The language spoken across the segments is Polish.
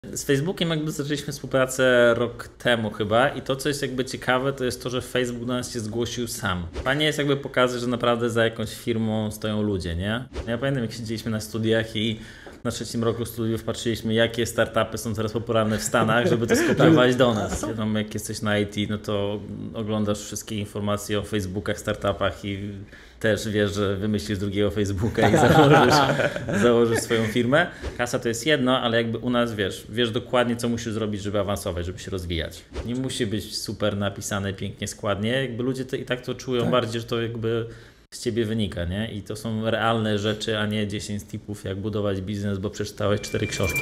Z Facebookiem jakby zaczęliśmy współpracę rok temu chyba i to, co jest jakby ciekawe, to jest to, że Facebook do nas się zgłosił sam. Fajnie jest jakby pokazać, że naprawdę za jakąś firmą stoją ludzie, nie? Ja pamiętam, jak siedzieliśmy na studiach i na trzecim roku studiów patrzyliśmy, jakie startupy są teraz popularne w Stanach, żeby to skopiować do nas. Wiadomo, jak jesteś na IT, no to oglądasz wszystkie informacje o Facebookach, startupach i też wiesz, że wymyślisz drugiego Facebooka i założysz swoją firmę. Kasa to jest jedno, ale jakby u nas wiesz dokładnie, co musisz zrobić, żeby awansować, żeby się rozwijać. Nie musi być super napisane, pięknie, składnie. Jakby ludzie to i tak to czują bardziej, że to jakby z ciebie wynika, nie? I to są realne rzeczy, a nie 10 tipów, jak budować biznes, bo przeczytałeś 4 książki.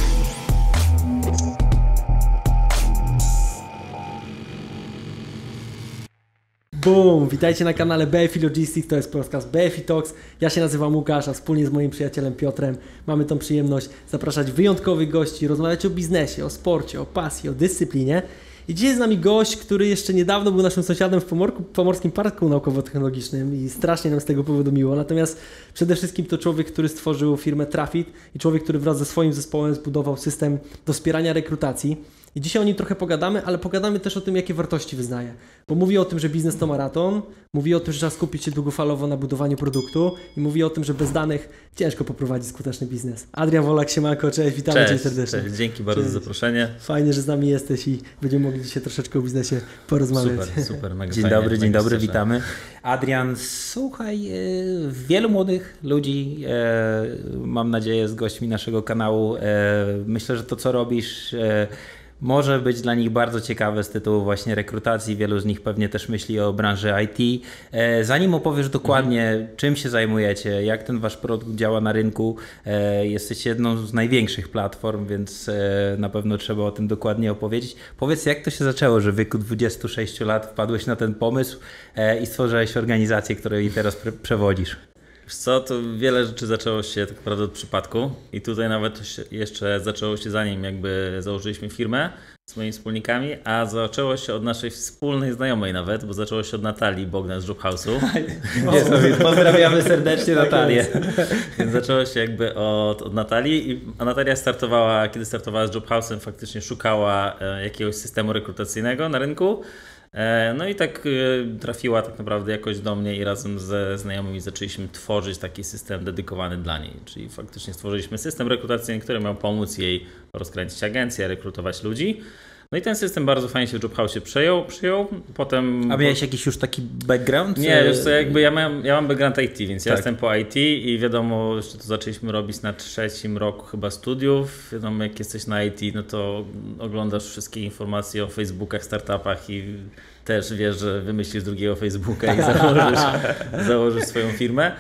Boom! Witajcie na kanale BFI Logistics, to jest podcast BFI Talks. Ja się nazywam Łukasz, a wspólnie z moim przyjacielem Piotrem mamy tą przyjemność zapraszać wyjątkowych gości, rozmawiać o biznesie, o sporcie, o pasji, o dyscyplinie. I dzisiaj jest z nami gość, który jeszcze niedawno był naszym sąsiadem w Pomorskim Parku Naukowo-Technologicznym i strasznie nam z tego powodu miło. Natomiast przede wszystkim to człowiek, który stworzył firmę Trafit i człowiek, który wraz ze swoim zespołem zbudował system do wspierania rekrutacji. I dzisiaj o nim trochę pogadamy, ale pogadamy też o tym, jakie wartości wyznaje. Bo mówi o tym, że biznes to maraton, mówi o tym, że trzeba skupić się długofalowo na budowaniu produktu i mówi o tym, że bez danych ciężko poprowadzić skuteczny biznes. Adrian Wolak, siemanko, cześć, witamy Cię serdecznie. Cześć, dzięki bardzo za zaproszenie. Fajnie, że z nami jesteś i będziemy mogli dzisiaj troszeczkę o biznesie porozmawiać. Super, mega Dzień fajnie, dzień dobry, witamy. Adrian, słuchaj, wielu młodych ludzi, mam nadzieję, z gośćmi naszego kanału. Myślę, że to, co robisz, może być dla nich bardzo ciekawe z tytułu właśnie rekrutacji. Wielu z nich pewnie też myśli o branży IT. Zanim opowiesz dokładnie, czym się zajmujecie, jak ten wasz produkt działa na rynku, jesteście jedną z największych platform, więc na pewno trzeba o tym dokładnie opowiedzieć. Powiedz, jak to się zaczęło, że w wieku 26 lat wpadłeś na ten pomysł i stworzyłeś organizację, której teraz przewodzisz? Wiesz co, to wiele rzeczy zaczęło się tak naprawdę od przypadku i tutaj nawet jeszcze zaczęło się zanim jakby założyliśmy firmę z moimi wspólnikami, a zaczęło się od naszej wspólnej znajomej nawet, bo zaczęło się od Natalii Bogdan z Jobhouse'u. Pozdrawiamy serdecznie Natalię. Więc zaczęło się jakby od Natalii, a Natalia startowała, kiedy startowała z Jobhouse'em, faktycznie szukała jakiegoś systemu rekrutacyjnego na rynku. No i tak trafiła tak naprawdę jakoś do mnie i razem ze znajomymi zaczęliśmy tworzyć taki system dedykowany dla niej. Czyli faktycznie stworzyliśmy system rekrutacyjny, który miał pomóc jej rozkręcić agencję, rekrutować ludzi. No i ten system bardzo fajnie się w Jobhouse'ie przyjął. Potem... A miałeś jakiś już taki background? Nie, wiesz co, jakby ja mam background IT, więc ja jestem po IT i wiadomo, jeszcze to zaczęliśmy robić na trzecim roku chyba studiów. Wiadomo, jak jesteś na IT, no to oglądasz wszystkie informacje o Facebookach, startupach i też wiesz, że wymyślisz drugiego Facebooka i założysz swoją firmę.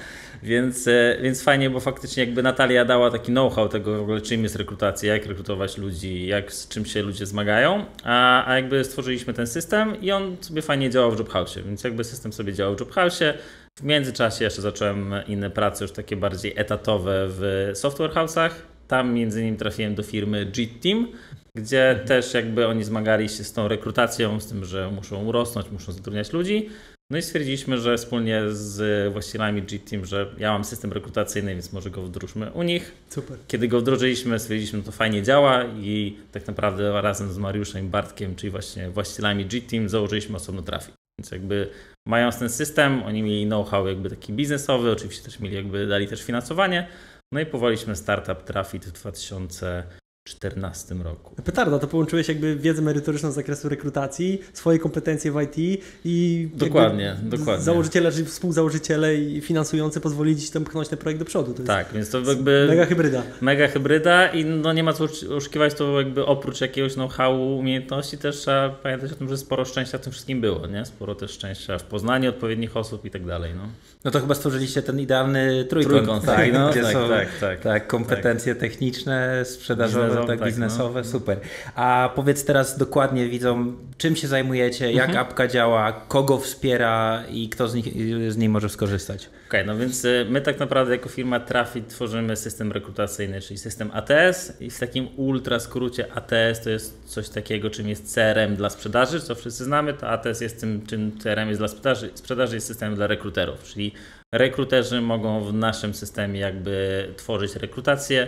Więc fajnie, bo faktycznie jakby Natalia dała taki know-how tego w ogóle, czym jest rekrutacja, jak rekrutować ludzi, z czym się ludzie zmagają, a jakby stworzyliśmy ten system i on sobie fajnie działał w Jobhouse'ie, więc jakby system sobie działał w Jobhouse'ie. W międzyczasie jeszcze zacząłem inne prace już takie bardziej etatowe w software house'ach. Tam między innymi trafiłem do firmy JIT Team, gdzie też jakby oni zmagali się z tą rekrutacją, z tym, że muszą urosnąć, muszą zatrudniać ludzi. No i stwierdziliśmy, że wspólnie z właścicielami G-Team, że ja mam system rekrutacyjny, więc może go wdróżmy u nich. Super. Kiedy go wdrożyliśmy, stwierdziliśmy, że to fajnie działa i tak naprawdę razem z Mariuszem i Bartkiem, czyli właśnie właścicielami G-Team, założyliśmy osobno Trafit. Więc jakby mając ten system, oni mieli know-how jakby taki biznesowy, oczywiście też dali też finansowanie. No i powołaliśmy startup Trafit w 2014 roku. Petarda, to połączyłeś jakby wiedzę merytoryczną z zakresu rekrutacji, swoje kompetencje w IT i dokładnie. Założyciele, czy współzałożyciele i finansujący pozwolili Ci tam pchnąć ten projekt do przodu. To tak, więc to jakby mega hybryda i no nie ma co oszukiwać, to jakby oprócz jakiegoś know-howu, umiejętności też trzeba pamiętać o tym, że sporo szczęścia w tym wszystkim było, nie? Sporo też szczęścia w poznaniu odpowiednich osób i tak dalej, no. No to chyba stworzyliście ten idealny trójkąt, tak, no, gdzie tak, kompetencje techniczne, sprzedażowe, biznesowe, no. Super. A powiedz teraz dokładnie widzom, czym się zajmujecie, jak apka działa, kogo wspiera i kto z niej może skorzystać. Okej, no więc my tak naprawdę jako firma Trafit tworzymy system rekrutacyjny, czyli system ATS i w takim ultra skrócie ATS to jest coś takiego, czym jest CRM dla sprzedaży, co wszyscy znamy, to ATS jest tym, czym CRM jest dla sprzedaży. Sprzedaż jest systemem dla rekruterów, czyli rekruterzy mogą w naszym systemie jakby tworzyć rekrutację,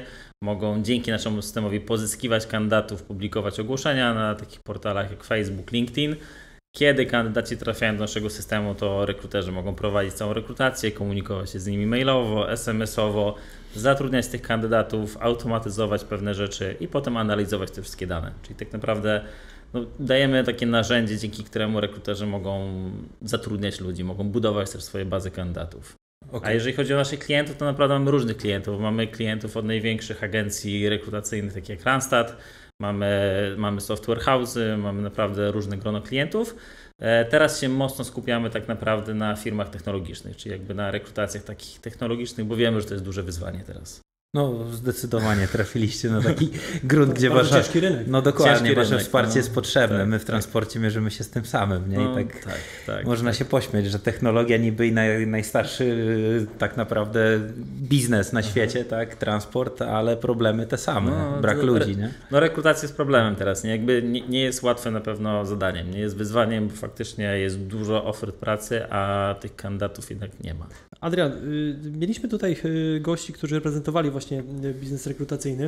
mogą dzięki naszemu systemowi pozyskiwać kandydatów, publikować ogłoszenia na takich portalach jak Facebook, LinkedIn. Kiedy kandydaci trafiają do naszego systemu, to rekruterzy mogą prowadzić całą rekrutację, komunikować się z nimi mailowo, SMS-owo, zatrudniać tych kandydatów, automatyzować pewne rzeczy i potem analizować te wszystkie dane. Czyli tak naprawdę dajemy takie narzędzie, dzięki któremu rekruterzy mogą zatrudniać ludzi, mogą budować też swoje bazy kandydatów. Okay. A jeżeli chodzi o naszych klientów, to naprawdę mamy różnych klientów. Mamy klientów od największych agencji rekrutacyjnych, takich jak Randstad, mamy software house'y, mamy naprawdę różne grono klientów. Teraz się mocno skupiamy tak naprawdę na firmach technologicznych, czyli jakby na rekrutacjach takich technologicznych, bo wiemy, że to jest duże wyzwanie teraz. No zdecydowanie trafiliście na taki grunt, gdzie ciężki rynek. No dokładnie, wasze rynek, wsparcie jest potrzebne. Tak, my w transporcie mierzymy się z tym samym, nie? I tak można się pośmiać, że technologia niby i najstarszy tak naprawdę biznes na świecie, tak? Transport, ale problemy te same, brak ludzi, nie? No rekrutacja jest problemem teraz, nie? Jakby nie jest łatwe na pewno zadaniem, nie jest wyzwaniem, bo faktycznie jest dużo ofert pracy, a tych kandydatów jednak nie ma. Adrian, mieliśmy tutaj gości, którzy reprezentowali właśnie biznes rekrutacyjny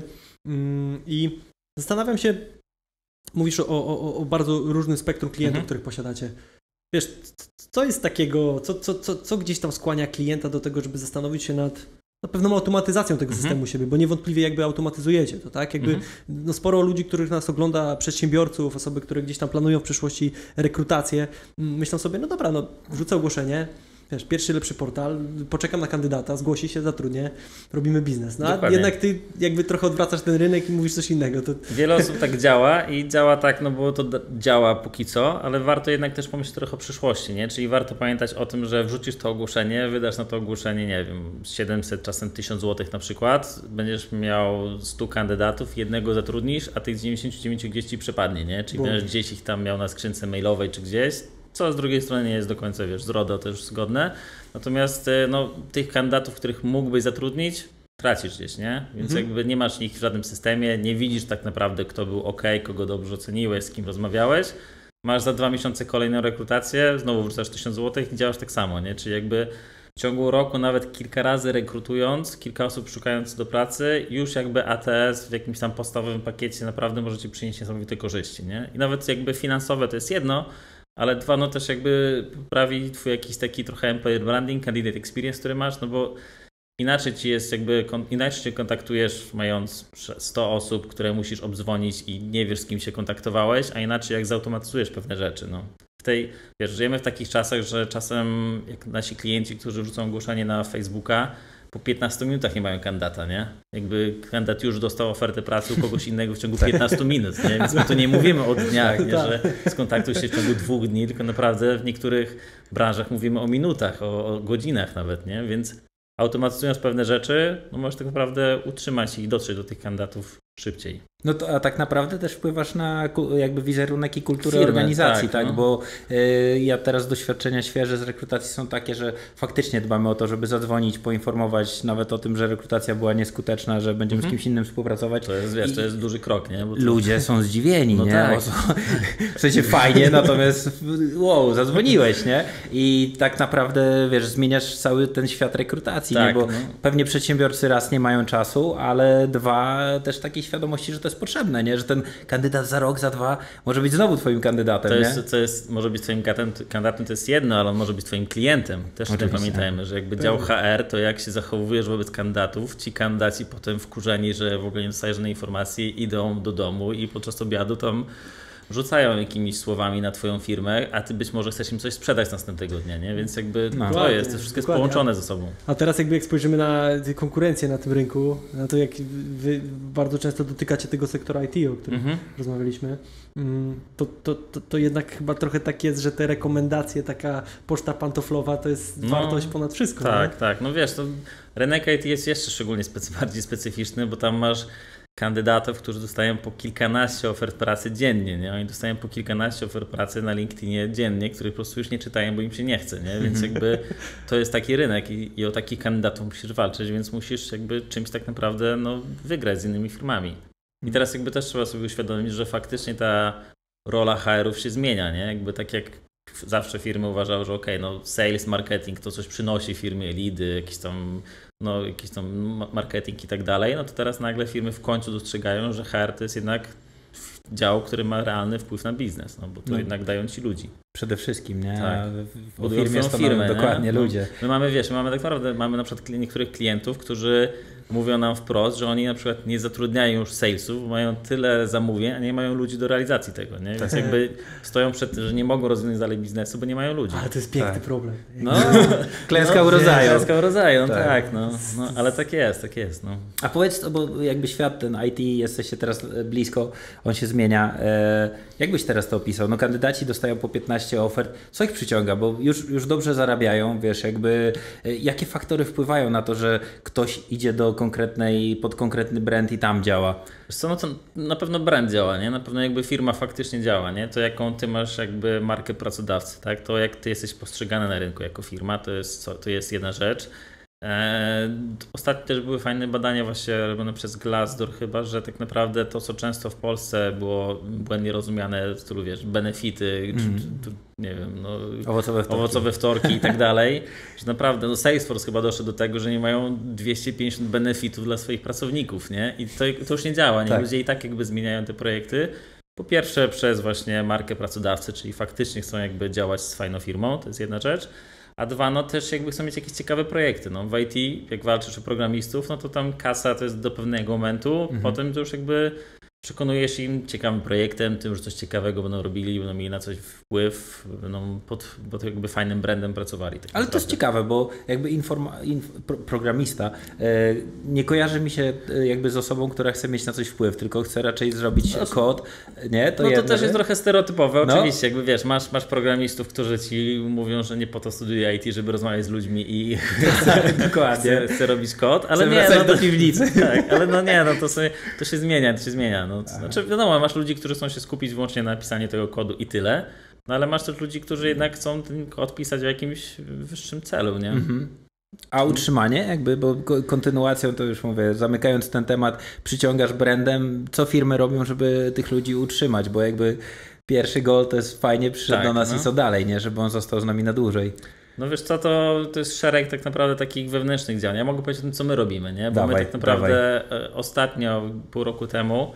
i zastanawiam się, mówisz o bardzo różnym spektrum klientów, których posiadacie. Wiesz, co jest takiego, co gdzieś tam skłania klienta do tego, żeby zastanowić się nad pewną automatyzacją tego systemu siebie, bo niewątpliwie jakby automatyzujecie to, tak? Jakby sporo ludzi, których nas ogląda, przedsiębiorców, osoby, które gdzieś tam planują w przyszłości rekrutację, myślą sobie, no dobra, wrzucę ogłoszenie, wiesz, pierwszy lepszy portal, poczekam na kandydata, zgłosi się, zatrudnię, robimy biznes. No a jednak ty jakby trochę odwracasz ten rynek i mówisz coś innego. To... Wiele osób tak działa i działa tak, no bo to działa póki co, ale warto jednak też pomyśleć trochę o przyszłości, nie? Czyli warto pamiętać o tym, że wrzucisz to ogłoszenie, wydasz na to ogłoszenie, nie wiem, 700, czasem 1000 zł na przykład, będziesz miał 100 kandydatów, jednego zatrudnisz, a tych 99 gdzieś ci przepadnie, nie? Czyli będziesz gdzieś ich tam miał na skrzynce mailowej czy gdzieś, co z drugiej strony nie jest do końca, wiesz, z RODO też zgodne. Natomiast tych kandydatów, których mógłbyś zatrudnić, tracisz gdzieś, nie? Więc jakby nie masz ich w żadnym systemie, nie widzisz tak naprawdę, kto był ok, kogo dobrze oceniłeś, z kim rozmawiałeś. Masz za 2 miesiące kolejną rekrutację, znowu wrzucasz 1000 zł i działasz tak samo, nie? Czyli jakby w ciągu roku nawet kilka razy rekrutując, kilka osób szukając do pracy, już jakby ATS w jakimś tam podstawowym pakiecie naprawdę może ci przynieść niesamowite korzyści, nie? I nawet jakby finansowe to jest jedno, ale dwa, no też jakby poprawi twój jakiś taki trochę employer branding, candidate experience, który masz, no bo inaczej ci jest jakby, inaczej się kontaktujesz mając 100 osób, które musisz obdzwonić i nie wiesz, z kim się kontaktowałeś, a inaczej jak zautomatyzujesz pewne rzeczy, no. Wiesz, żyjemy w takich czasach, że czasem jak nasi klienci, którzy wrzucą ogłoszenie na Facebooka, po 15 minutach nie mają kandydata, nie? Jakby kandydat już dostał ofertę pracy u kogoś innego w ciągu 15 minut, nie? Więc my tu nie mówimy o dniach, nie? Że skontaktuj się w ciągu 2 dni, tylko naprawdę w niektórych branżach mówimy o minutach, o godzinach nawet, nie? Więc automatyzując pewne rzeczy, no możesz tak naprawdę utrzymać i dotrzeć do tych kandydatów szybciej. No to a tak naprawdę też wpływasz na jakby wizerunek i kulturę organizacji, tak? No. Bo ja teraz doświadczenia świeże z rekrutacji są takie, że faktycznie dbamy o to, żeby zadzwonić, poinformować nawet o tym, że rekrutacja była nieskuteczna, że będziemy z kimś innym współpracować. To jest, wiesz, to jest duży krok, nie? Bo to... Ludzie są zdziwieni, no nie? Tak. W sensie fajnie, natomiast wow, zadzwoniłeś, nie? I tak naprawdę, wiesz, zmieniasz cały ten świat rekrutacji, tak, nie? Bo no. pewnie przedsiębiorcy raz nie mają czasu, ale dwa też takiej świadomości, że to jest potrzebne, nie? Że ten kandydat za rok, za 2 może być znowu twoim kandydatem, może być twoim kandydatem, to jest jedno, ale on może być twoim klientem. Też o tym pamiętajmy, że jakby dział HR, to jak się zachowujesz wobec kandydatów, ci kandydaci potem wkurzeni, że w ogóle nie dostajesz żadnej informacji, idą do domu i podczas obiadu tam rzucają jakimiś słowami na twoją firmę, a ty być może chcesz im coś sprzedać następnego dnia, nie? Więc jakby to wszystko jest połączone ze sobą. A teraz jak spojrzymy na konkurencję na tym rynku, na to jak wy bardzo często dotykacie tego sektora IT, o którym rozmawialiśmy, to jednak chyba trochę tak jest, że te rekomendacje, taka poczta pantoflowa to jest wartość ponad wszystko. Tak, nie? tak. No wiesz, to rynek IT jest jeszcze szczególnie bardziej specyficzny, bo tam masz kandydatów, którzy dostają po kilkanaście ofert pracy dziennie, nie? Oni dostają po kilkanaście ofert pracy na LinkedInie dziennie, których po prostu już nie czytają, bo im się nie chce, nie? Więc jakby to jest taki rynek i o takich kandydatów musisz walczyć, więc musisz jakby czymś tak naprawdę wygrać z innymi firmami. I teraz jakby też trzeba sobie uświadomić, że faktycznie ta rola HR-ów się zmienia, nie? Jakby tak jak zawsze firmy uważały, że sales, marketing to coś przynosi firmie, leady, jakieś tam no jakiś tam marketing i tak dalej, no to teraz nagle firmy w końcu dostrzegają, że HR to jest jednak dział, który ma realny wpływ na biznes, no bo to jednak dają ci ludzi. Przede wszystkim, nie? Tak. W firmie stanowią dokładnie ludzie. My mamy, mamy tak naprawdę, mamy na przykład niektórych klientów, którzy mówią nam wprost, że oni na przykład nie zatrudniają już salesów, bo mają tyle zamówień, a nie mają ludzi do realizacji tego, nie? Więc jakby stoją przed tym, że nie mogą rozwiązać dalej biznesu, bo nie mają ludzi. Ale to jest piękny problem. No, klęska urodzaju. Klęska urodzaju, tak, no, ale tak jest, no. A powiedz, bo jakby świat ten IT, jesteście teraz blisko, on się zmienia. Jak byś teraz to opisał? No kandydaci dostają po 15 ofert. Co ich przyciąga? Bo już dobrze zarabiają, wiesz, jakby jakie faktory wpływają na to, że ktoś idzie pod konkretny brand i tam działa? Wiesz co, no to na pewno brand działa, nie? Na pewno jakby firma faktycznie działa, nie? To jaką ty masz jakby markę pracodawcy, tak? To jak ty jesteś postrzegany na rynku jako firma, to jest jedna rzecz. Ostatnio też były fajne badania właśnie robione przez Glassdoor chyba, że tak naprawdę to, co często w Polsce było błędnie rozumiane w stylu, wiesz, benefity, czy nie wiem, no, owocowe wtorki i tak dalej, że naprawdę no Salesforce chyba doszedł do tego, że nie mają 250 benefitów dla swoich pracowników, nie? I to już nie działa, nie? Tak. Ludzie i tak jakby zmieniają te projekty. Po pierwsze przez właśnie markę pracodawcy, czyli faktycznie chcą jakby działać z fajną firmą, to jest jedna rzecz. A dwa, no też jakby chcą mieć jakieś ciekawe projekty. No, w IT, jak walczysz o programistów, no to tam kasa to jest do pewnego momentu, potem to już jakby przekonujesz im ciekawym projektem, tym, że coś ciekawego będą robili, będą mieli na coś wpływ, będą pod jakby fajnym brandem pracowali. Tak ale to jest ciekawe, bo jakby programista nie kojarzy mi się jakby z osobą, która chce mieć na coś wpływ, tylko chce raczej zrobić kod, nie? To też jest trochę stereotypowe, oczywiście, jakby wiesz, masz programistów, którzy ci mówią, że nie po to studiują IT, żeby rozmawiać z ludźmi i chce robić kod, ale nie, no do piwnicy. Tak, ale no nie, no to się zmienia, no. Znaczy wiadomo, masz ludzi, którzy chcą się skupić wyłącznie na pisaniu tego kodu i tyle, no ale masz też ludzi, którzy jednak chcą ten kod pisać w jakimś wyższym celu, nie? A utrzymanie jakby, bo kontynuacją to już mówię, zamykając ten temat, przyciągasz brandem, co firmy robią, żeby tych ludzi utrzymać, bo jakby pierwszy goal to jest fajnie, przyszedł do nas i co dalej, nie? Żeby on został z nami na dłużej. No wiesz co, to jest szereg tak naprawdę takich wewnętrznych działań. Ja mogę powiedzieć o tym, co my robimy, nie? Bo my tak naprawdę ostatnio, pół roku temu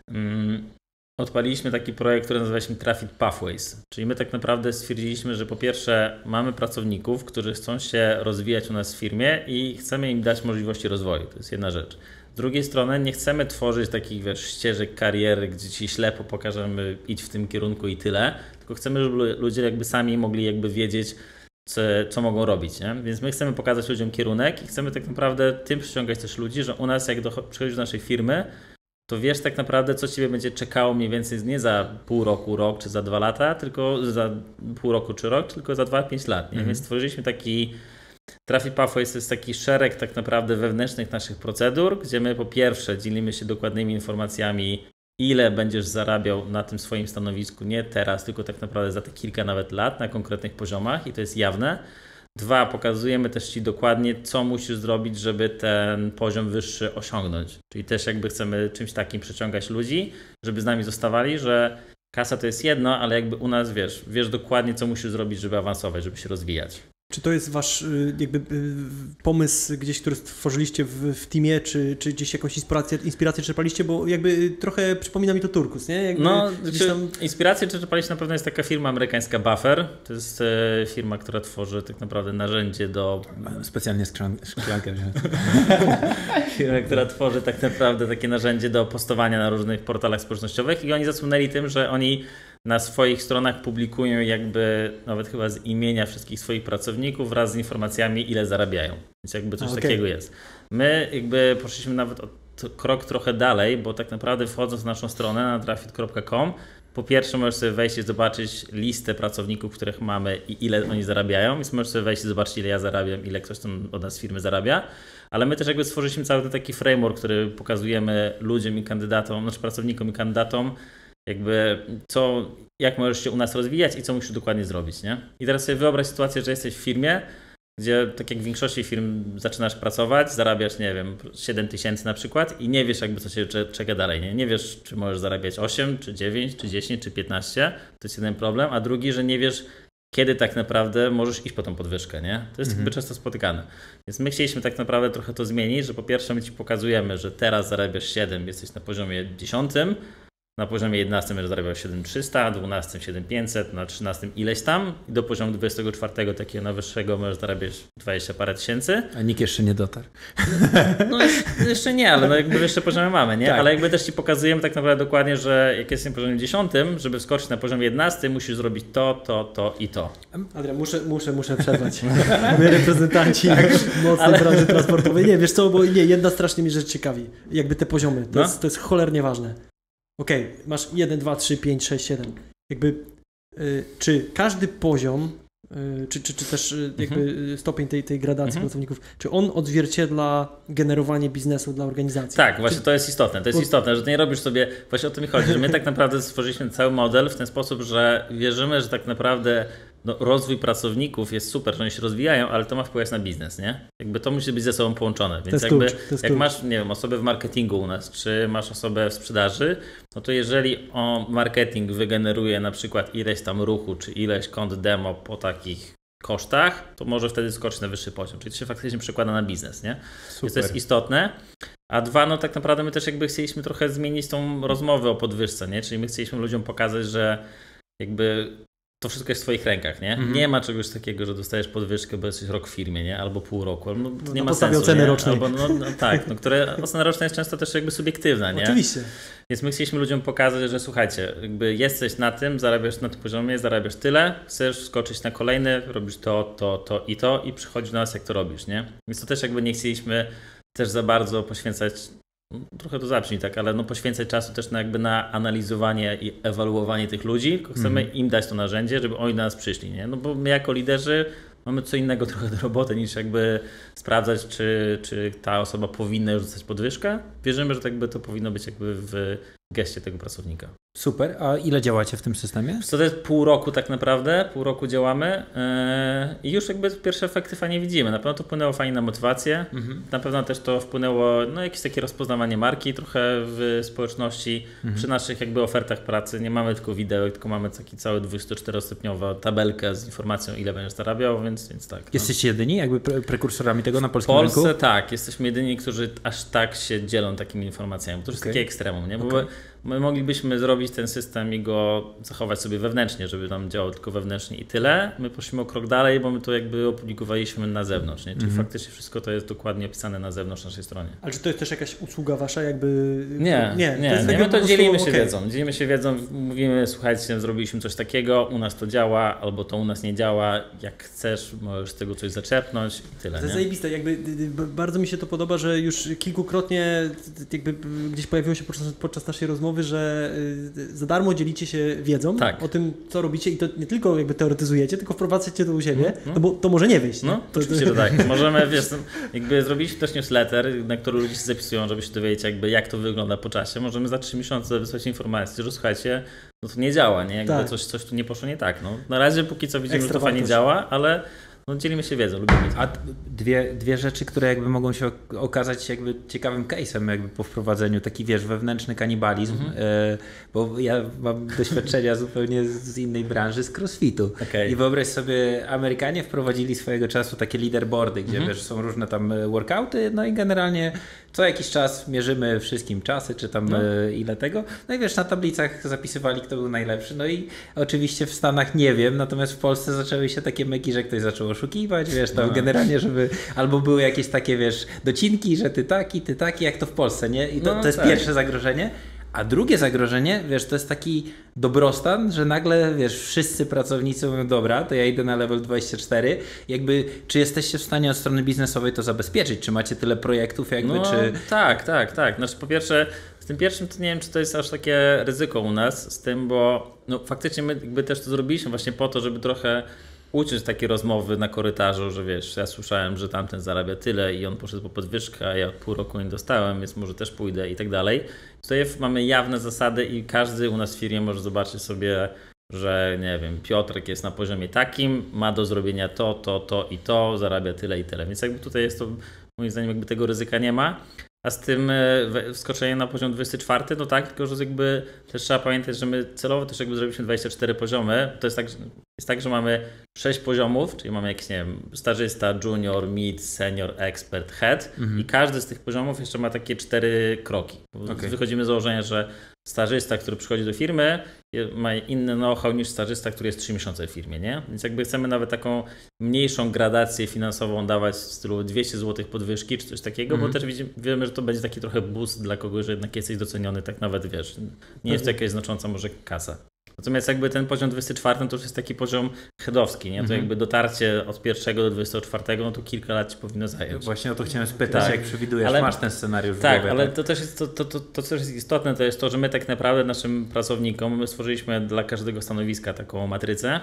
odpaliliśmy taki projekt, który nazywaliśmy Traffic Pathways. Czyli my tak naprawdę stwierdziliśmy, że po pierwsze mamy pracowników, którzy chcą się rozwijać u nas w firmie i chcemy im dać możliwości rozwoju. To jest jedna rzecz. Z drugiej strony nie chcemy tworzyć takich, wiesz, ścieżek kariery, gdzie ci ślepo pokażemy idź w tym kierunku i tyle, tylko chcemy, żeby ludzie jakby sami mogli jakby wiedzieć, co mogą robić, nie? Więc my chcemy pokazać ludziom kierunek i chcemy tak naprawdę tym przyciągać też ludzi, że u nas jak przychodzisz do naszej firmy, to wiesz tak naprawdę, co ciebie będzie czekało mniej więcej nie za pół roku, rok czy za 2 lata, tylko za pół roku czy rok, tylko za 2-5 lat, nie? Więc stworzyliśmy taki Traffic Pathways, to jest taki szereg tak naprawdę wewnętrznych naszych procedur, gdzie my po pierwsze dzielimy się dokładnymi informacjami, ile będziesz zarabiał na tym swoim stanowisku, nie teraz, tylko tak naprawdę za te kilka nawet lat na konkretnych poziomach i to jest jawne. 2, pokazujemy też Ci dokładnie, co musisz zrobić, żeby ten poziom wyższy osiągnąć. Czyli też jakby chcemy czymś takim przyciągać ludzi, żeby z nami zostawali, że kasa to jest jedno, ale jakby u nas wiesz dokładnie, co musisz zrobić, żeby awansować, żeby się rozwijać. Czy to jest wasz jakby pomysł gdzieś, który stworzyliście w teamie, czy gdzieś jakąś inspirację czerpaliście? Bo jakby trochę przypomina mi to Turkus, nie? Jakby inspirację czerpaliście na pewno jest taka firma amerykańska Buffer. To jest firma, która tworzy tak naprawdę narzędzie do... Specjalnie szklankę wziąłem. Firma, która tworzy tak naprawdę takie narzędzie do postowania na różnych portalach społecznościowych i oni zasłynęli tym, że oni na swoich stronach publikują jakby nawet chyba z imienia wszystkich swoich pracowników wraz z informacjami, ile zarabiają. Więc jakby coś takiego jest. My jakby poszliśmy nawet krok trochę dalej, bo tak naprawdę wchodząc na naszą stronę na trafit.com, po pierwsze możesz sobie wejść i zobaczyć listę pracowników, których mamy i ile oni zarabiają. Więc możesz sobie wejść i zobaczyć, ile ja zarabiam, ile ktoś tam od nas z firmy zarabia. Ale my też jakby stworzyliśmy cały taki framework, który pokazujemy ludziom i kandydatom, znaczy pracownikom i kandydatom, jakby jak możesz się u nas rozwijać i co musisz dokładnie zrobić, nie? I teraz sobie wyobraź sytuację, że jesteś w firmie, gdzie tak jak w większości firm zaczynasz pracować, zarabiasz, nie wiem, 7 000 na przykład i nie wiesz jakby co się czeka dalej, nie? Nie wiesz, czy możesz zarabiać 8, czy 9, czy 10, czy 15, to jest jeden problem, a drugi, że nie wiesz kiedy tak naprawdę możesz iść po tą podwyżkę, nie? To jest jakby często spotykane. Więc my chcieliśmy tak naprawdę trochę to zmienić, że po pierwsze my ci pokazujemy, że teraz zarabiasz 7, jesteś na poziomie 10, na poziomie 11 będziesz zarabiał 7300, 12 7500, na 13 ileś tam i do poziomu 24 takiego najwyższego możesz zarabiać 20 parę tysięcy. A nikt jeszcze nie dotarł. No jeszcze nie, ale no jakby jeszcze poziomy mamy, nie? Tak. Ale jakby też ci pokazujemy tak naprawdę dokładnie, że jak jesteś na poziomie 10, żeby wskoczyć na poziom 11, musisz zrobić to i to. Adrian, muszę przerwać. My reprezentanci mocnej branży transportowej. Nie, wiesz co, bo jedna strasznie mnie rzecz ciekawi. Jakby te poziomy. To jest cholernie ważne. Okej, masz 1, 2, 3, 5, 6, 7. Jakby, czy każdy poziom, czy też jakby stopień tej gradacji pracowników, czy on odzwierciedla generowanie biznesu dla organizacji? Tak, właśnie to jest istotne. To jest istotne, że ty nie robisz sobie, właśnie o to mi chodzi, że my tak naprawdę stworzyliśmy cały model w ten sposób, że wierzymy, że tak naprawdę rozwój pracowników jest super, że oni się rozwijają, ale to ma wpływ na biznes, nie? Jakby to musi być ze sobą połączone. Więc jakby jak masz, nie wiem, osobę w marketingu u nas, czy masz osobę w sprzedaży, no to jeżeli marketing wygeneruje na przykład ileś tam ruchu, czy ileś kont demo po takich kosztach, to może wtedy skoczyć na wyższy poziom. Czyli to się faktycznie przekłada na biznes, nie? Więc to jest istotne. A dwa, no tak naprawdę my też jakby chcieliśmy trochę zmienić tą rozmowę o podwyżce, nie? Czyli my chcieliśmy ludziom pokazać, że jakby to wszystko jest w twoich rękach, nie? Nie ma czegoś takiego, że dostajesz podwyżkę, bo jesteś rok w firmie, nie? Albo pół roku. No, to nie ma sensu, oceny rocznej. Albo, które ocena roczna jest często też jakby subiektywna, nie? Oczywiście. Więc my chcieliśmy ludziom pokazać, że słuchajcie, jakby jesteś na tym, zarabiasz na tym poziomie, zarabiasz tyle, chcesz skoczyć na kolejny, robisz to i przychodzi do nas, jak to robisz, nie? Więc to też jakby nie chcieliśmy też za bardzo poświęcać, trochę to zabrzmi tak, ale poświęcać czasu też na analizowanie i ewaluowanie tych ludzi, tylko chcemy im dać to narzędzie, żeby oni do nas przyszli, nie? No bo my jako liderzy mamy co innego trochę do roboty niż jakby sprawdzać, czy ta osoba powinna już dostać podwyżkę. Wierzymy, że to powinno być jakby w geście tego pracownika. Super. A ile działacie w tym systemie? To jest pół roku tak naprawdę, pół roku działamy i już jakby pierwsze efekty fajnie widzimy. Na pewno to wpłynęło fajnie na motywację, na pewno też to wpłynęło jakieś takie rozpoznawanie marki trochę w społeczności. Przy naszych jakby ofertach pracy nie mamy tylko widełek, tylko mamy taki cały 24-stopniowa tabelkę z informacją, ile będziesz zarabiał, więc tak. Jesteście jedyni jakby prekursorami tego na polskim rynku? W Polsce rynku? tak, jesteśmy jedyni, którzy aż tak się dzielą takimi informacjami. To jest takie ekstremum, nie? Bo my moglibyśmy zrobić ten system i go zachować sobie wewnętrznie, żeby tam działał tylko wewnętrznie i tyle. My poszliśmy o krok dalej, bo my to jakby opublikowaliśmy na zewnątrz, nie? Czyli faktycznie wszystko to jest dokładnie opisane na zewnątrz naszej stronie. Ale czy to jest też jakaś usługa wasza jakby? Nie, my to dzielimy się wiedzą. Dzielimy się wiedzą, mówimy, słuchajcie, zrobiliśmy coś takiego, u nas to działa, albo to u nas nie działa, jak chcesz, możesz z tego coś zaczerpnąć i tyle. To jest zajebiste, jakby bardzo mi się to podoba, że już kilkukrotnie jakby gdzieś pojawiło się podczas naszej rozmowy, że za darmo dzielicie się wiedzą o tym, co robicie i to nie tylko jakby teoretyzujecie, tylko wprowadzacie to u siebie, no bo to może nie wyjść. Oczywiście, że tak. Możemy, jakby zrobiliśmy też newsletter, na który ludzie się zapisują, żeby się dowiedzieć jakby jak to wygląda po czasie. Możemy za 3 miesiące wysłać informację, że słuchajcie, to nie działa, nie? Jakby coś tu nie poszło nie tak. Na razie póki co widzimy, że to fajnie działa, ale dzielimy się wiedzą, lubimy to. A dwie rzeczy, które jakby mogą się okazać jakby ciekawym case'em jakby po wprowadzeniu, taki wewnętrzny kanibalizm, bo ja mam doświadczenia zupełnie z innej branży, z crossfitu. I wyobraź sobie, Amerykanie wprowadzili swojego czasu takie leaderboardy, gdzie są różne tam workouty, no i generalnie co jakiś czas mierzymy wszystkim czasy, czy tam ile tego, no i na tablicach zapisywali, kto był najlepszy, no i oczywiście w Stanach nie wiem, natomiast w Polsce zaczęły się takie myki, że ktoś zaczął oszukiwać, tam generalnie, żeby albo były jakieś takie, docinki, że ty taki, jak to w Polsce, nie? I to jest pierwsze zagrożenie. A drugie zagrożenie, to jest taki dobrostan, że nagle, wszyscy pracownicy mówią, dobra, to ja idę na level 24. Jakby, czy jesteście w stanie od strony biznesowej to zabezpieczyć? Czy macie tyle projektów jakby, czy... Tak. Znaczy po pierwsze, z tym pierwszym to nie wiem, czy to jest aż takie ryzyko u nas, z tym, bo faktycznie my jakby też to zrobiliśmy właśnie po to, żeby trochę uciąć takie rozmowy na korytarzu, że ja słyszałem, że tamten zarabia tyle i on poszedł po podwyżkę, a ja od pół roku nie dostałem, więc może też pójdę i tak dalej. Tutaj mamy jawne zasady i każdy u nas w firmie może zobaczyć sobie, że nie wiem, Piotrek jest na poziomie takim, ma do zrobienia to i to, zarabia tyle i tyle. Więc jakby tutaj jest to, moim zdaniem, jakby tego ryzyka nie ma. A z tym wskoczeniem na poziom 24, tylko że jakby też trzeba pamiętać, że my celowo też jakby zrobiliśmy 24 poziomy. To jest tak, że jest tak, że mamy 6 poziomów, czyli mamy jakiś, nie wiem, stażysta, junior, mid, senior, expert, head i każdy z tych poziomów jeszcze ma takie 4 kroki. Wychodzimy z założenia, że stażysta, który przychodzi do firmy, ma inny know-how niż stażysta, który jest 3 miesiące w firmie, nie? Więc jakby chcemy nawet taką mniejszą gradację finansową dawać w stylu 200 zł podwyżki czy coś takiego, bo też wiemy, że to będzie taki trochę boost dla kogoś, że jednak jesteś doceniony, tak nawet wiesz, nie jest to jakaś znacząca może kasa. Natomiast jakby ten poziom 24 to już jest taki poziom headowski, nie? To jakby dotarcie od 1 do 24, no to kilka lat ci powinno zająć. Właśnie o to chciałem spytać, jak przewidujesz, masz ten scenariusz w głowie. Tak, ale to też jest, to też jest istotne, to jest to, że my tak naprawdę naszym pracownikom, my stworzyliśmy dla każdego stanowiska taką matrycę